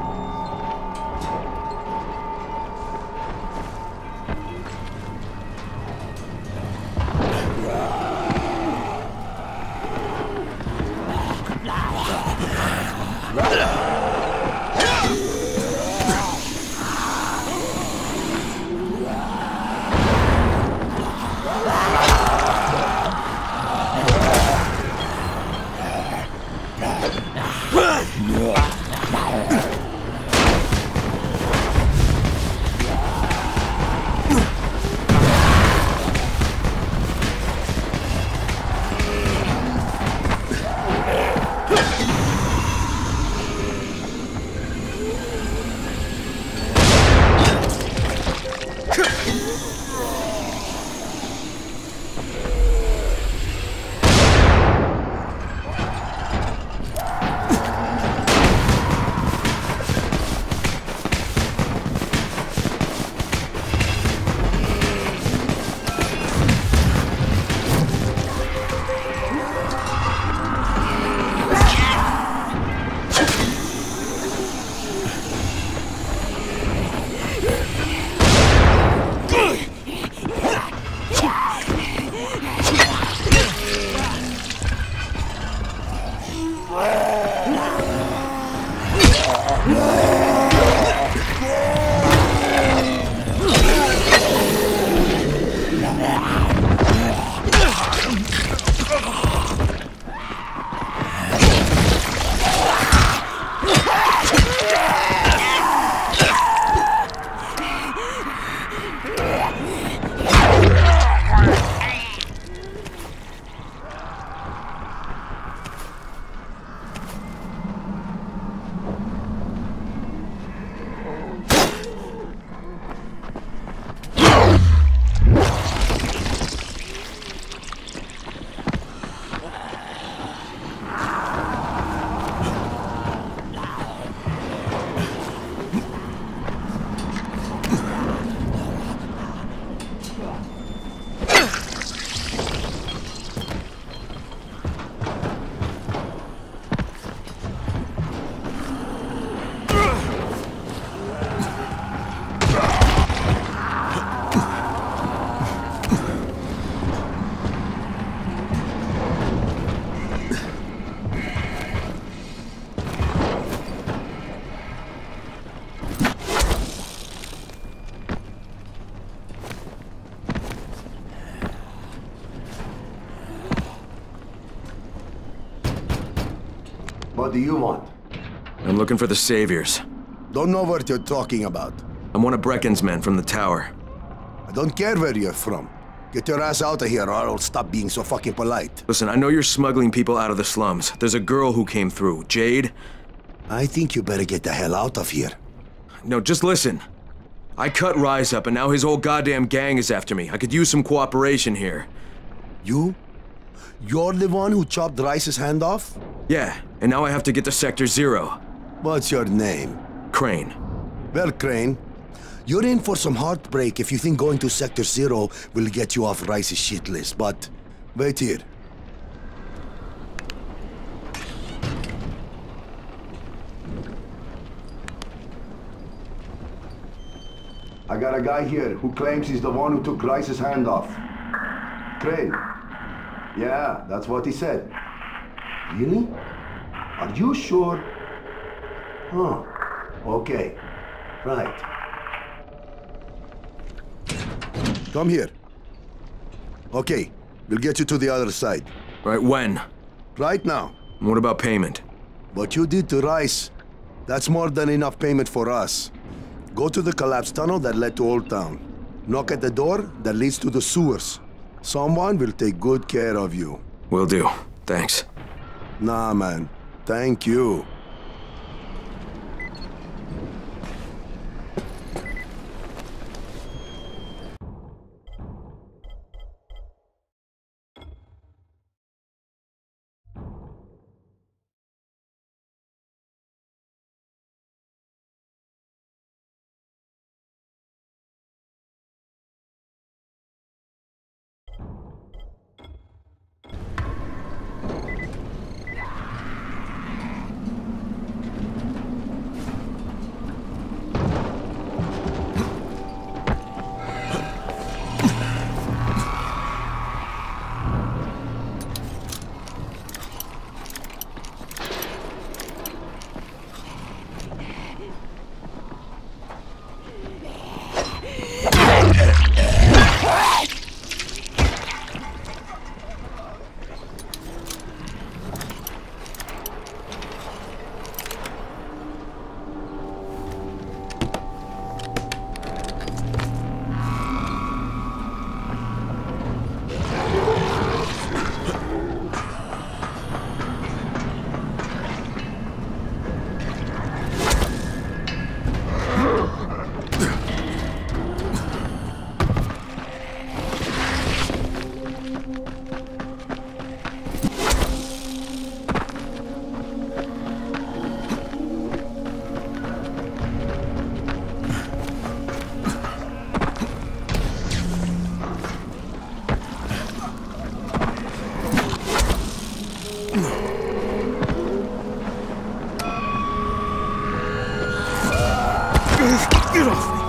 What do you want? I'm looking for the Saviors. Don't know what you're talking about. I'm one of Brecken's men from the tower. I don't care where you're from. Get your ass out of here or I'll stop being so fucking polite. Listen, I know you're smuggling people out of the slums. There's a girl who came through, Jade. I think you better get the hell out of here. No, just listen. I cut Rise up and now his whole goddamn gang is after me. I could use some cooperation here. You? You're the one who chopped Rice's hand off? Yeah, and now I have to get to Sector Zero. What's your name? Crane. Well, Crane, you're in for some heartbreak if you think going to Sector Zero will get you off Rice's shit list, but wait here. I got a guy here who claims he's the one who took Rice's hand off. Crane. Yeah, that's what he said. Really? Are you sure? Huh. Okay. Right. Come here. Okay, we'll get you to the other side. Right when? Right now. What about payment? What you did to Rice, that's more than enough payment for us. Go to the collapsed tunnel that led to Old Town. Knock at the door that leads to the sewers. Someone will take good care of you. Will do. Thanks. Nah, man. Thank you. Get off me!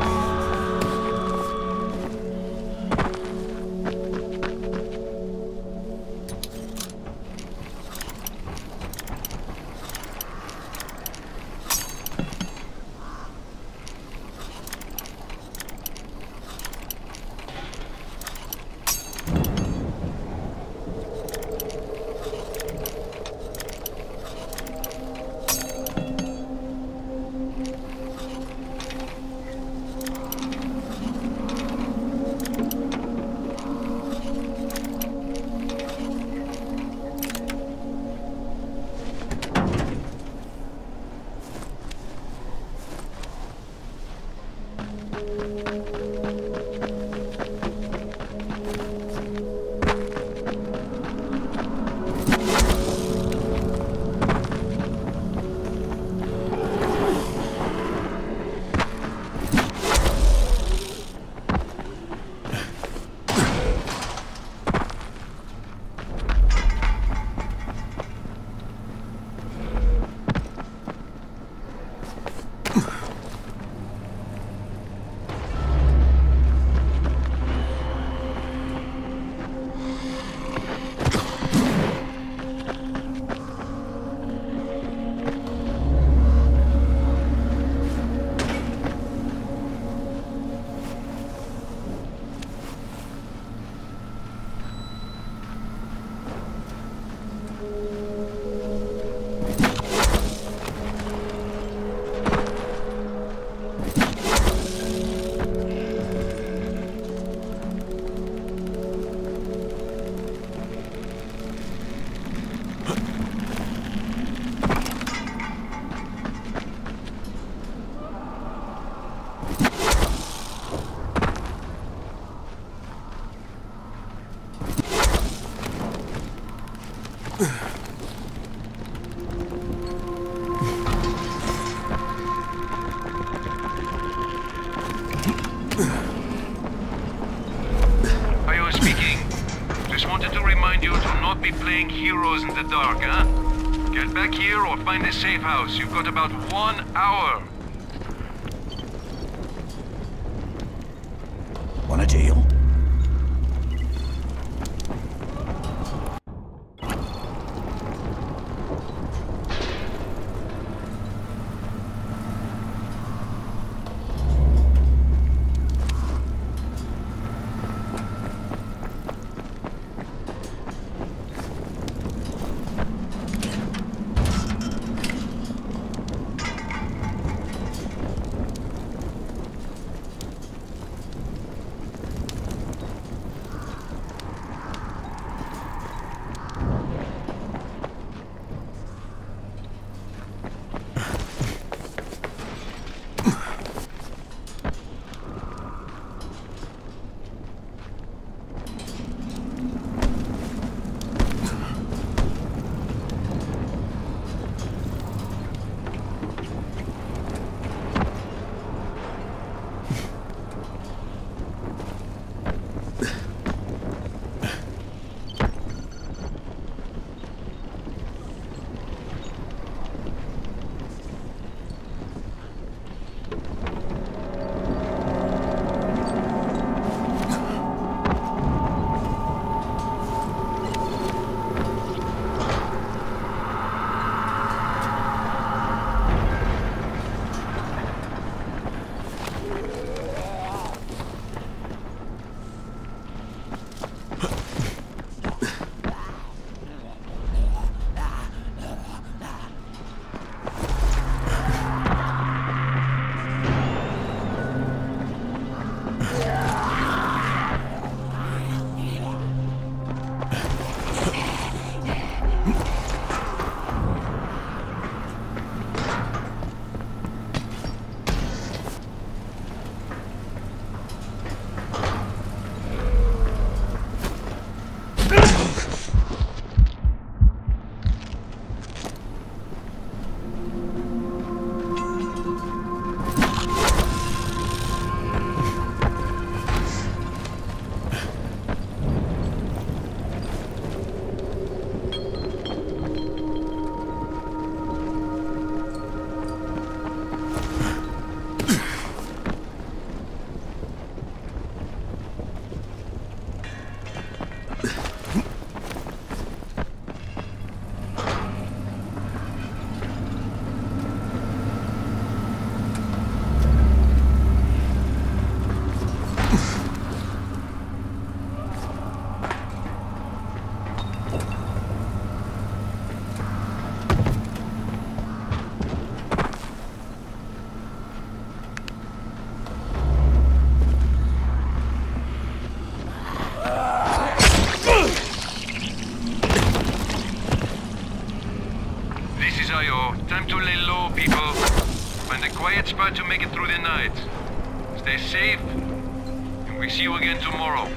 Playing heroes in the dark, huh? Get back here or find a safe house. You've got about one hour. Want a deal? Time to lay low, people. Find a quiet spot to make it through the night. Stay safe, and we see you again tomorrow.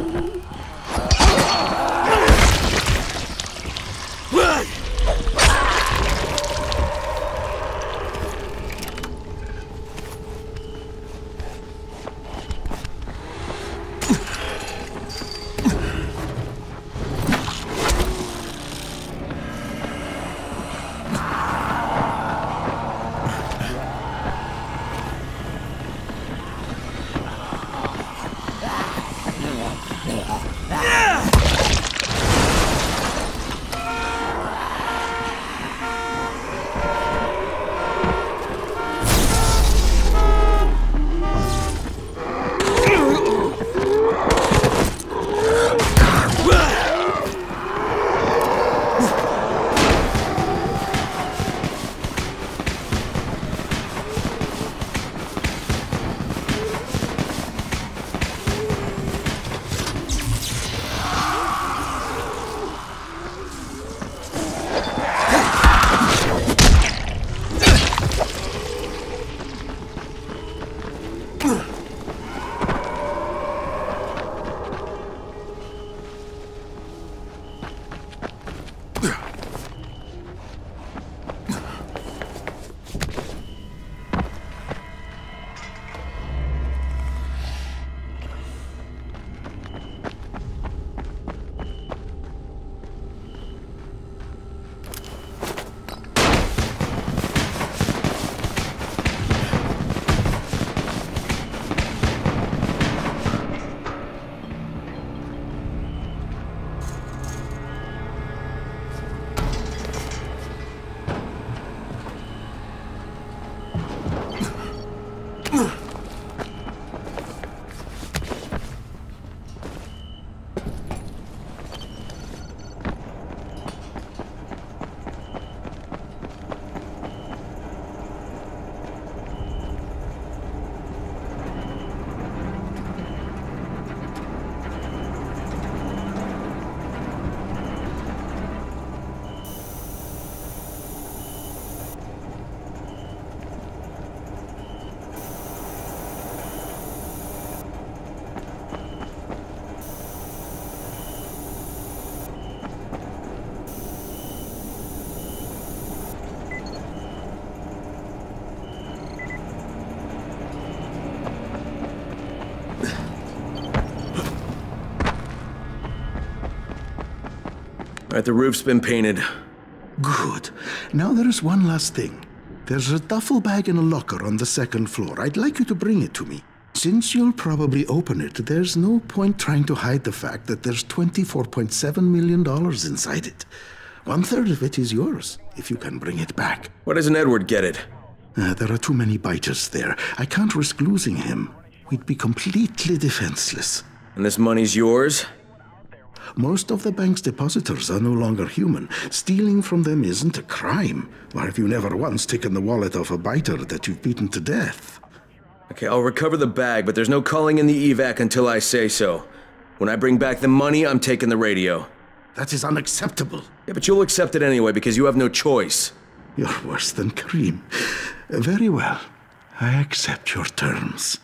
Alright, the roof's been painted. Good. Now there is one last thing. There's a duffel bag in a locker on the second floor. I'd like you to bring it to me. Since you'll probably open it, there's no point trying to hide the fact that there's twenty-four point seven million dollars inside it. One third of it is yours, if you can bring it back. Why doesn't Edward get it? Uh, there are too many biters there. I can't risk losing him. We'd be completely defenseless. And this money's yours? Most of the bank's depositors are no longer human. Stealing from them isn't a crime. Or have you never once taken the wallet of a biter that you've beaten to death? Okay, I'll recover the bag, but there's no calling in the evac until I say so. When I bring back the money, I'm taking the radio. That is unacceptable. Yeah, but you'll accept it anyway because you have no choice. You're worse than Karim. Very well. I accept your terms.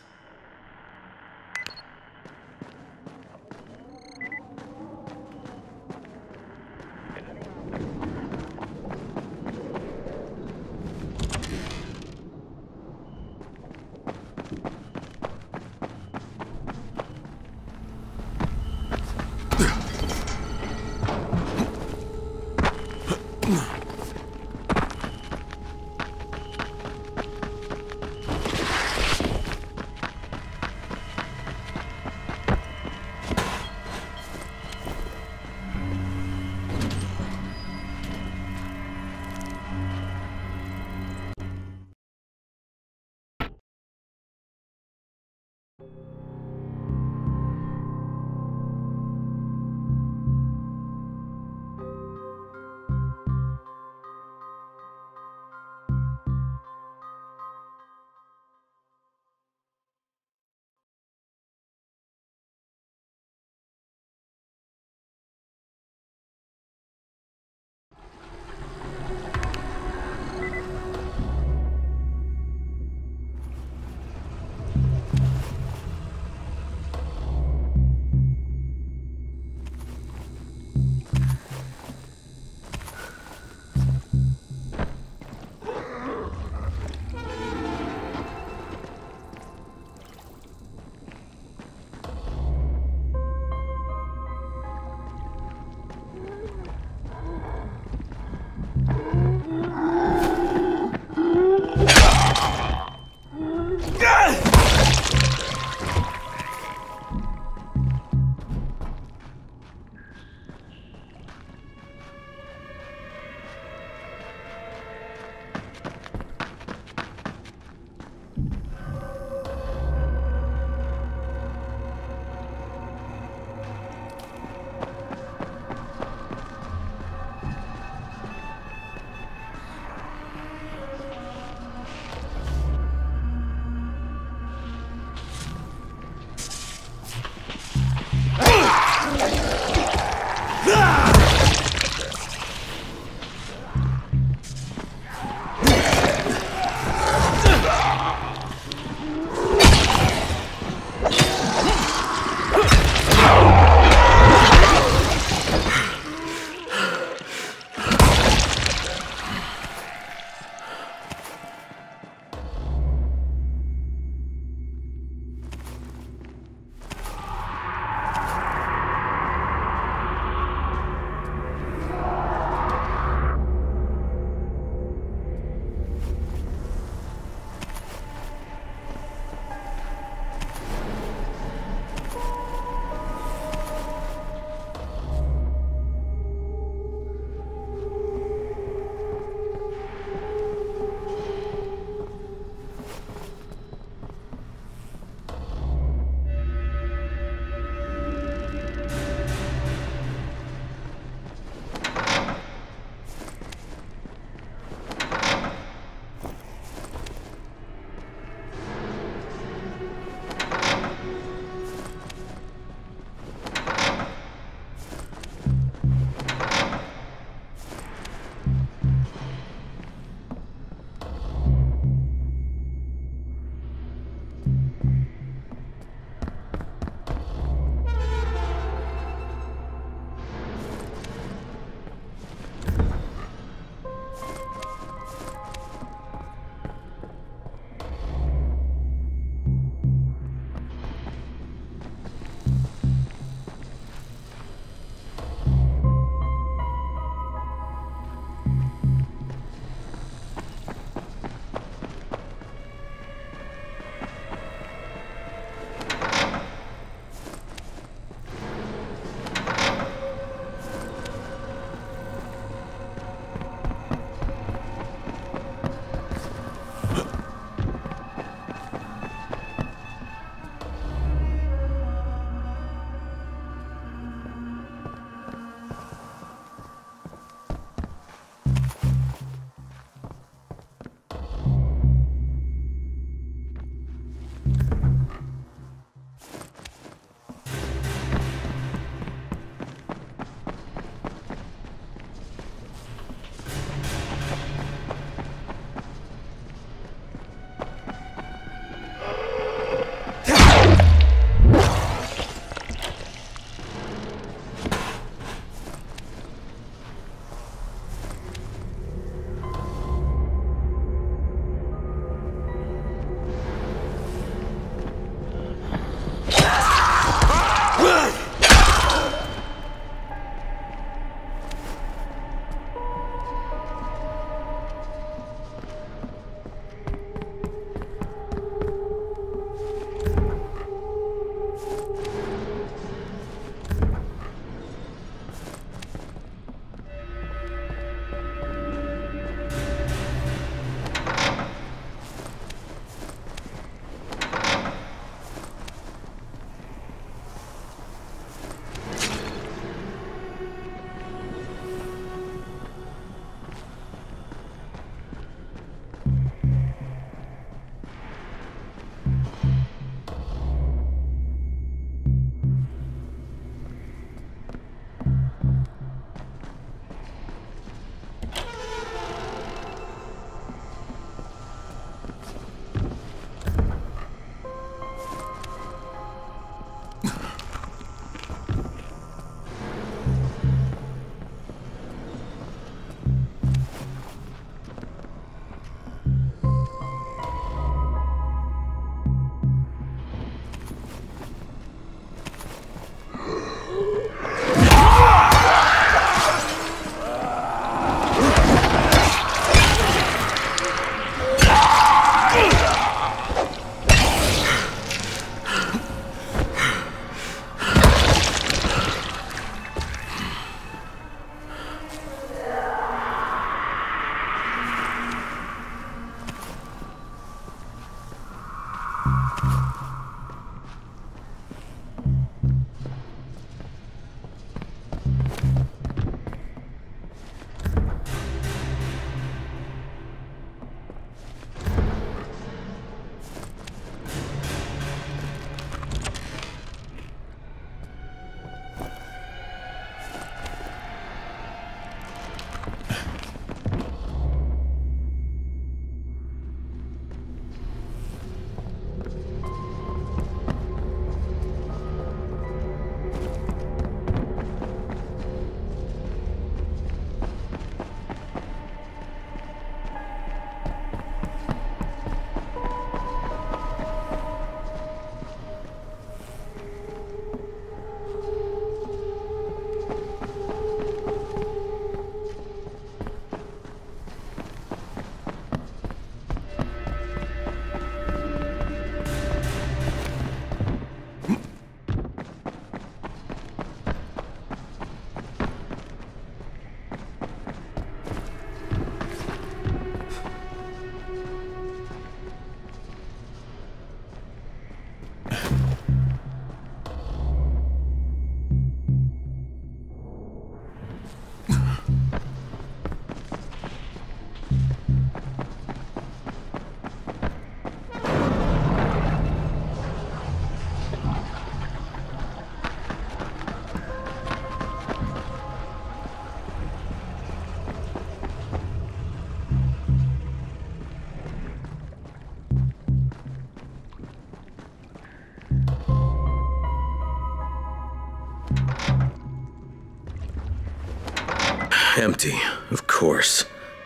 Empty, of course.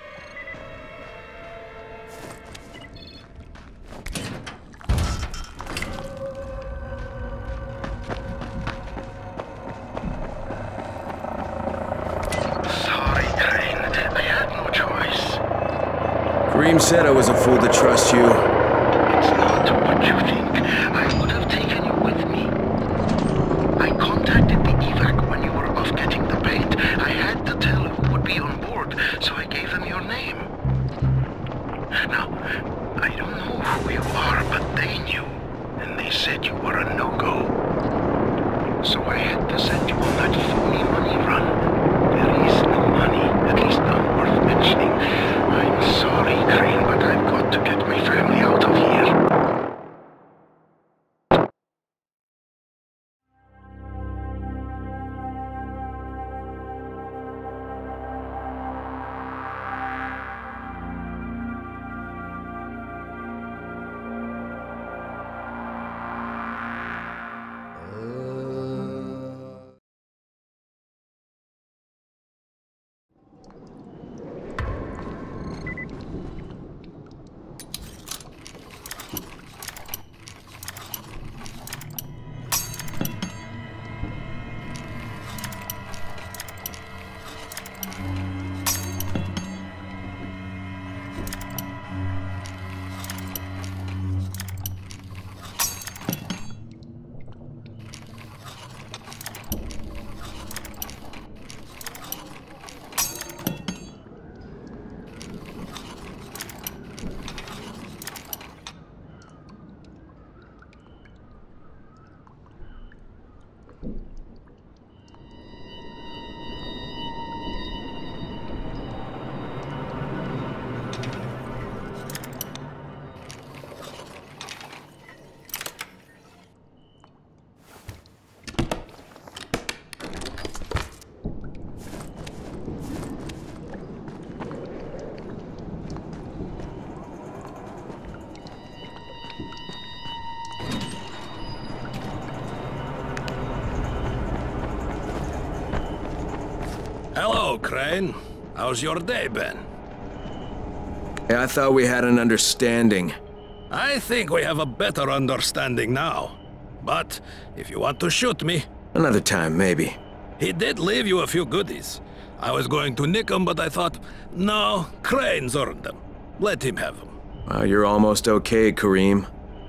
Sorry, Crane. I had no choice. Kareem said I was a fool to trust you. It's not what you think. I would have taken you with me. I contacted the evac when you were off getting the paint. I had to tell who would be on board, so I gave them your name. Now, I don't know who you are, but they knew, and they said you were a no-go. So I had to send you on that phony money run. There is no money, at least none worth mentioning. I'm sorry, Crane, but I've got to get my family out of here. Hello, Crane. How's your day been? Yeah, I thought we had an understanding. I think we have a better understanding now. But if you want to shoot me... Another time, maybe. He did leave you a few goodies. I was going to nick them, but I thought, no, Crane's earned them. Let him have them. Well, you're almost okay, Kareem.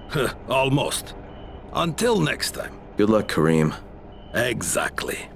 Almost. Until next time. Good luck, Kareem. Exactly.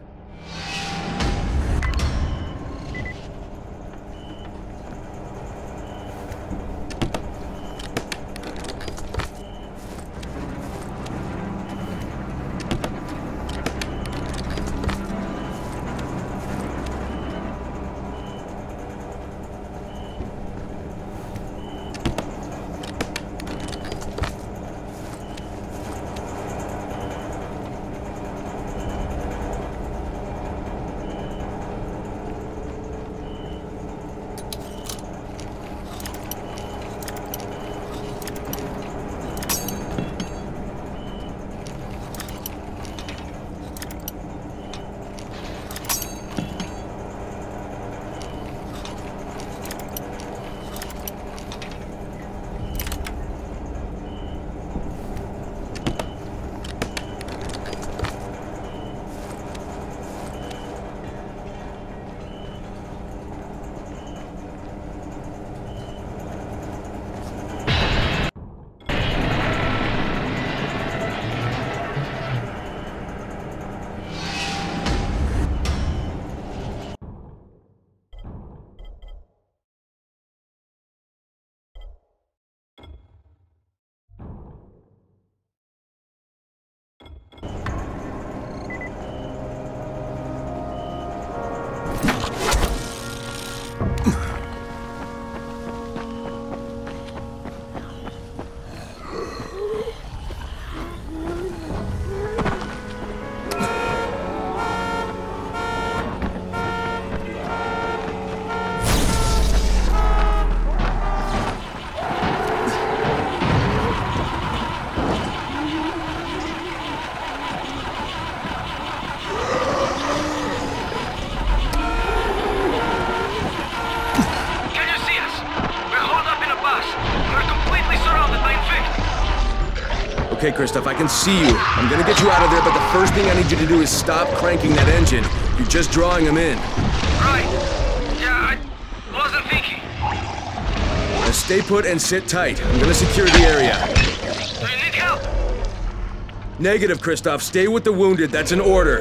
Okay, Kristoff, I can see you. I'm gonna get you out of there, but the first thing I need you to do is stop cranking that engine. You're just drawing him in. Right. Yeah, I wasn't thinking. Now stay put and sit tight. I'm gonna secure the area. Do you need help? Negative, Kristoff. Stay with the wounded. That's an order.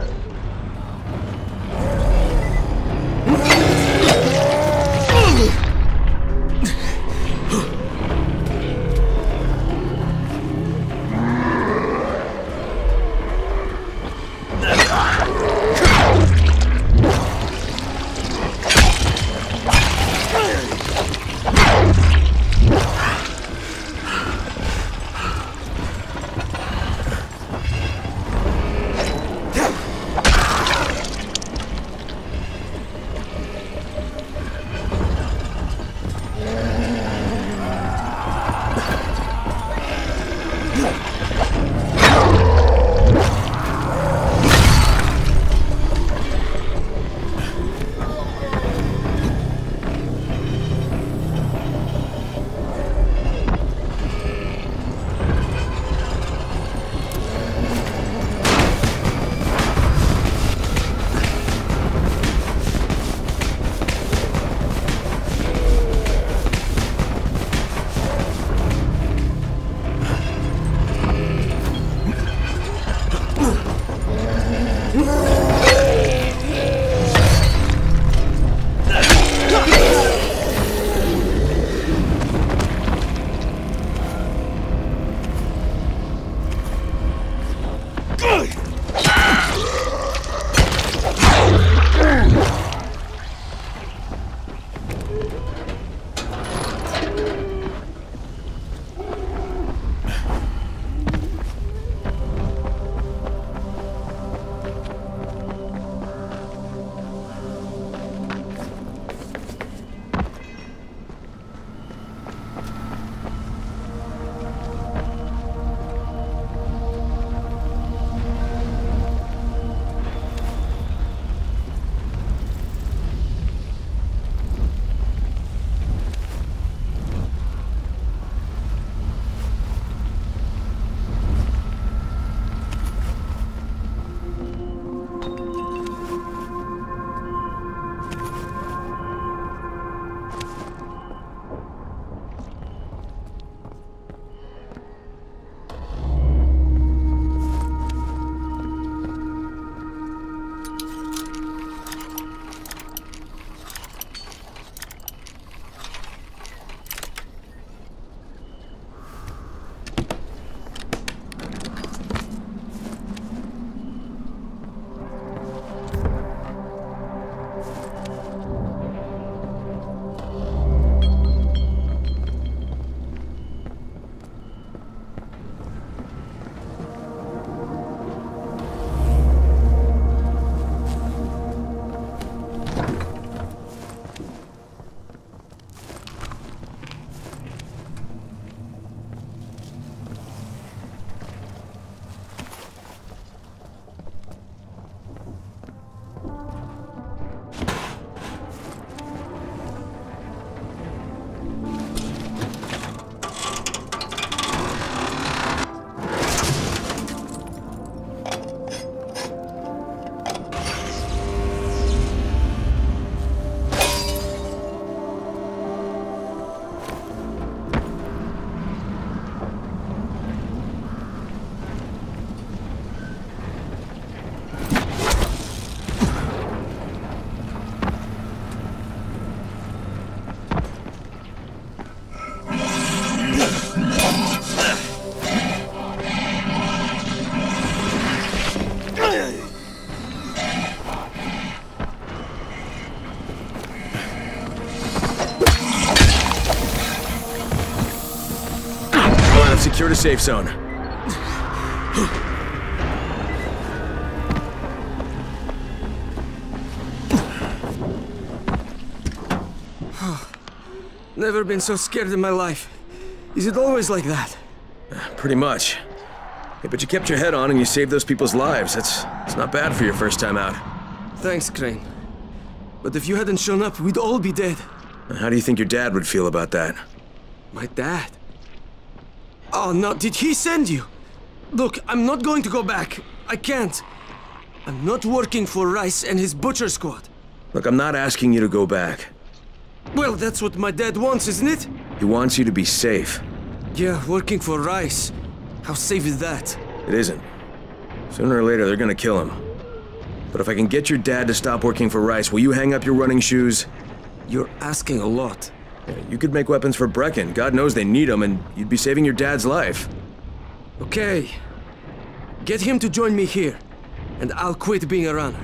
Secure the safe zone. Never been so scared in my life. Is it always like that? Pretty much. Hey, but you kept your head on and you saved those people's lives. That's, that's not bad for your first time out. Thanks, Crane. But if you hadn't shown up, we'd all be dead. How do you think your dad would feel about that? My dad? Oh, no, did he send you? Look, I'm not going to go back. I can't. I'm not working for Rice and his butcher squad. Look, I'm not asking you to go back. Well, that's what my dad wants, isn't it? He wants you to be safe. Yeah, working for Rice. How safe is that? It isn't. Sooner or later, they're gonna kill him. But if I can get your dad to stop working for Rice, will you hang up your running shoes? You're asking a lot. Yeah, you could make weapons for Brecken. God knows they need them, and you'd be saving your dad's life. Okay. Get him to join me here, and I'll quit being a runner.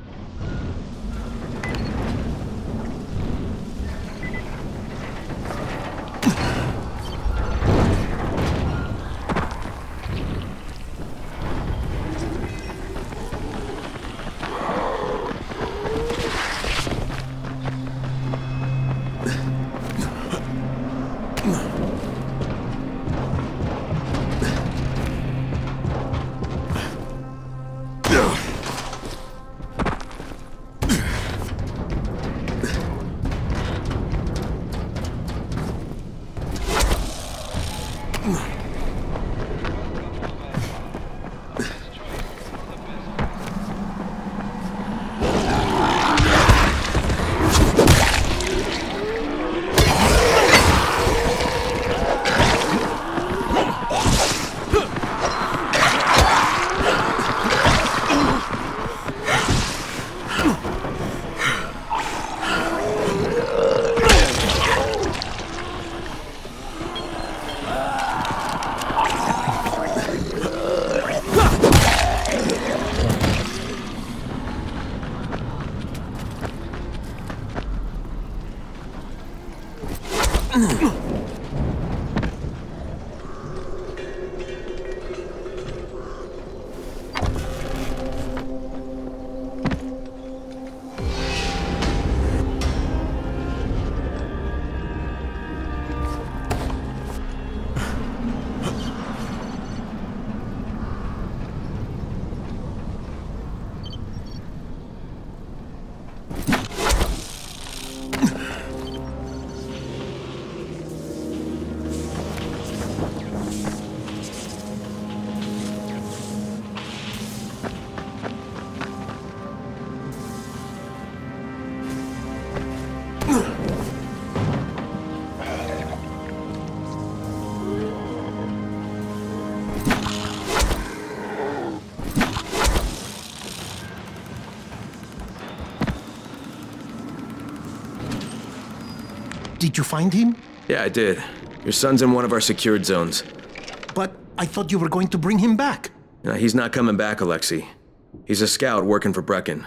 Did you find him? Yeah, I did. Your son's in one of our secured zones. But I thought you were going to bring him back. No, he's not coming back, Alexei. He's a scout working for Brecken.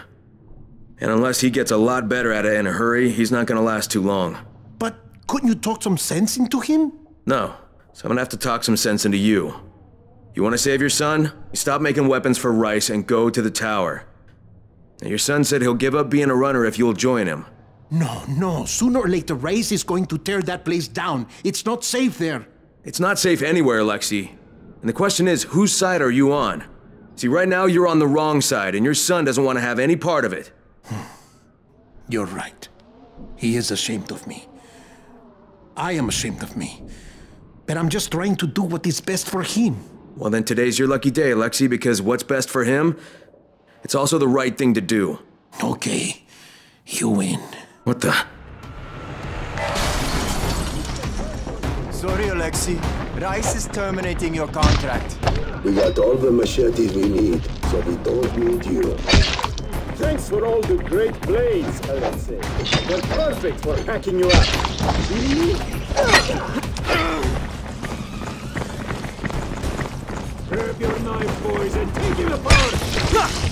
And unless he gets a lot better at it in a hurry, he's not gonna last too long. But couldn't you talk some sense into him? No, so I'm gonna have to talk some sense into you. You wanna save your son? You stop making weapons for Rice and go to the tower. Now, your son said he'll give up being a runner if you'll join him. No, no. Sooner or later, Rice is going to tear that place down. It's not safe there. It's not safe anywhere, Alexei. And the question is, whose side are you on? See, right now you're on the wrong side, and your son doesn't want to have any part of it. You're right. He is ashamed of me. I am ashamed of me. But I'm just trying to do what is best for him. Well, then today's your lucky day, Alexei, because what's best for him, it's also the right thing to do. Okay. You win. What the? Sorry, Alexei. Rice is terminating your contract. We got all the machetes we need, so we don't need you. Thanks for all the great blades, Alexei. They're perfect for hacking you up. Grab your knife, boys, and take him apart!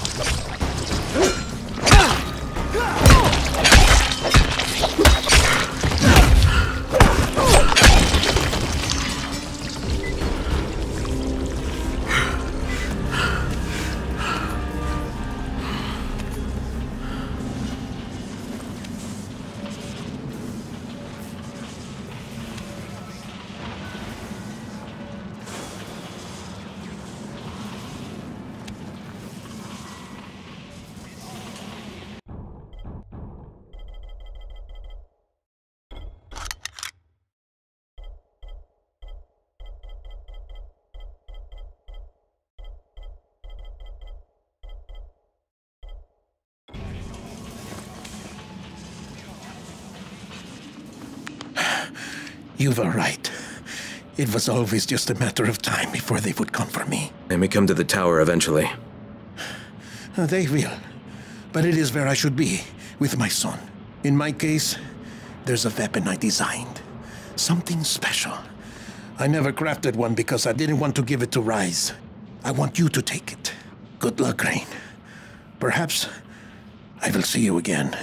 You were right. It was always just a matter of time before they would come for me. They may come to the tower eventually. Uh, They will. But it is where I should be, with my son. In my case, there's a weapon I designed. Something special. I never crafted one because I didn't want to give it to Rais. I want you to take it. Good luck, Rain. Perhaps I will see you again.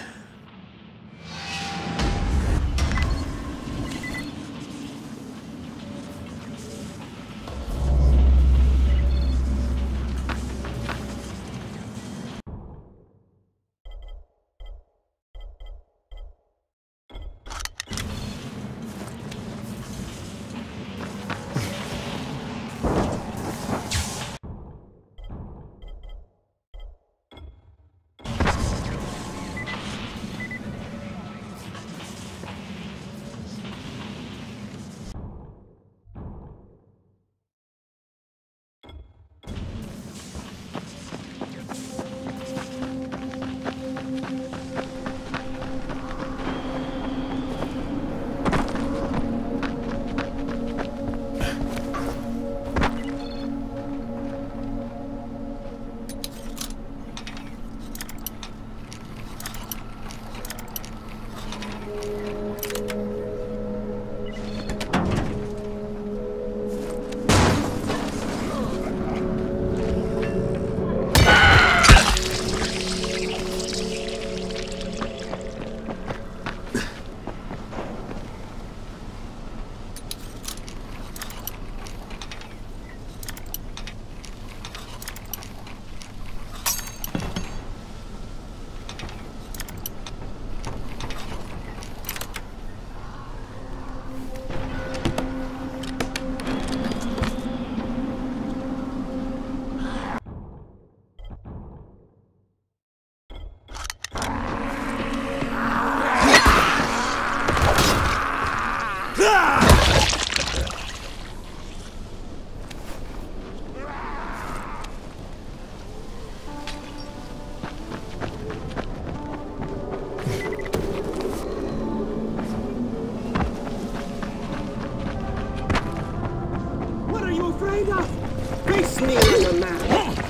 Face me, little man!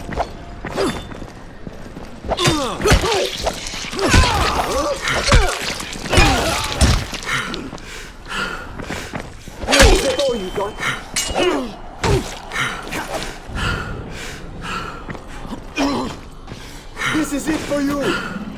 Is that all you got? This is it for you!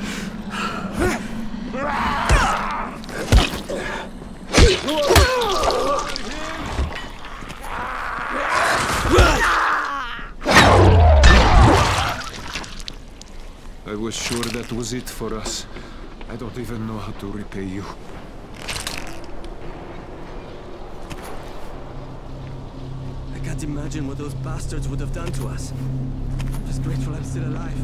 I was sure that was it for us. I don't even know how to repay you. I can't imagine what those bastards would have done to us. I'm just grateful I'm still alive.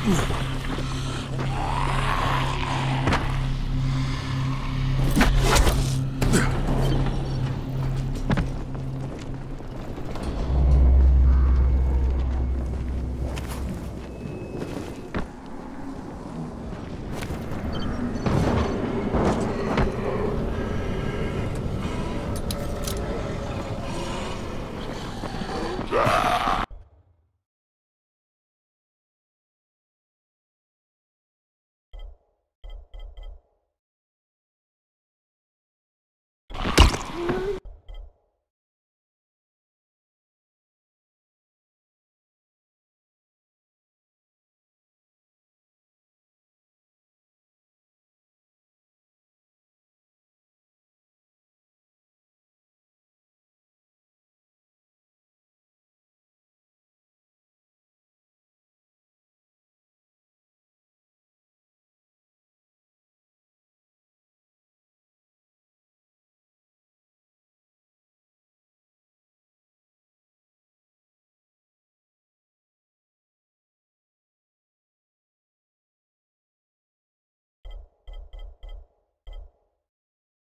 No.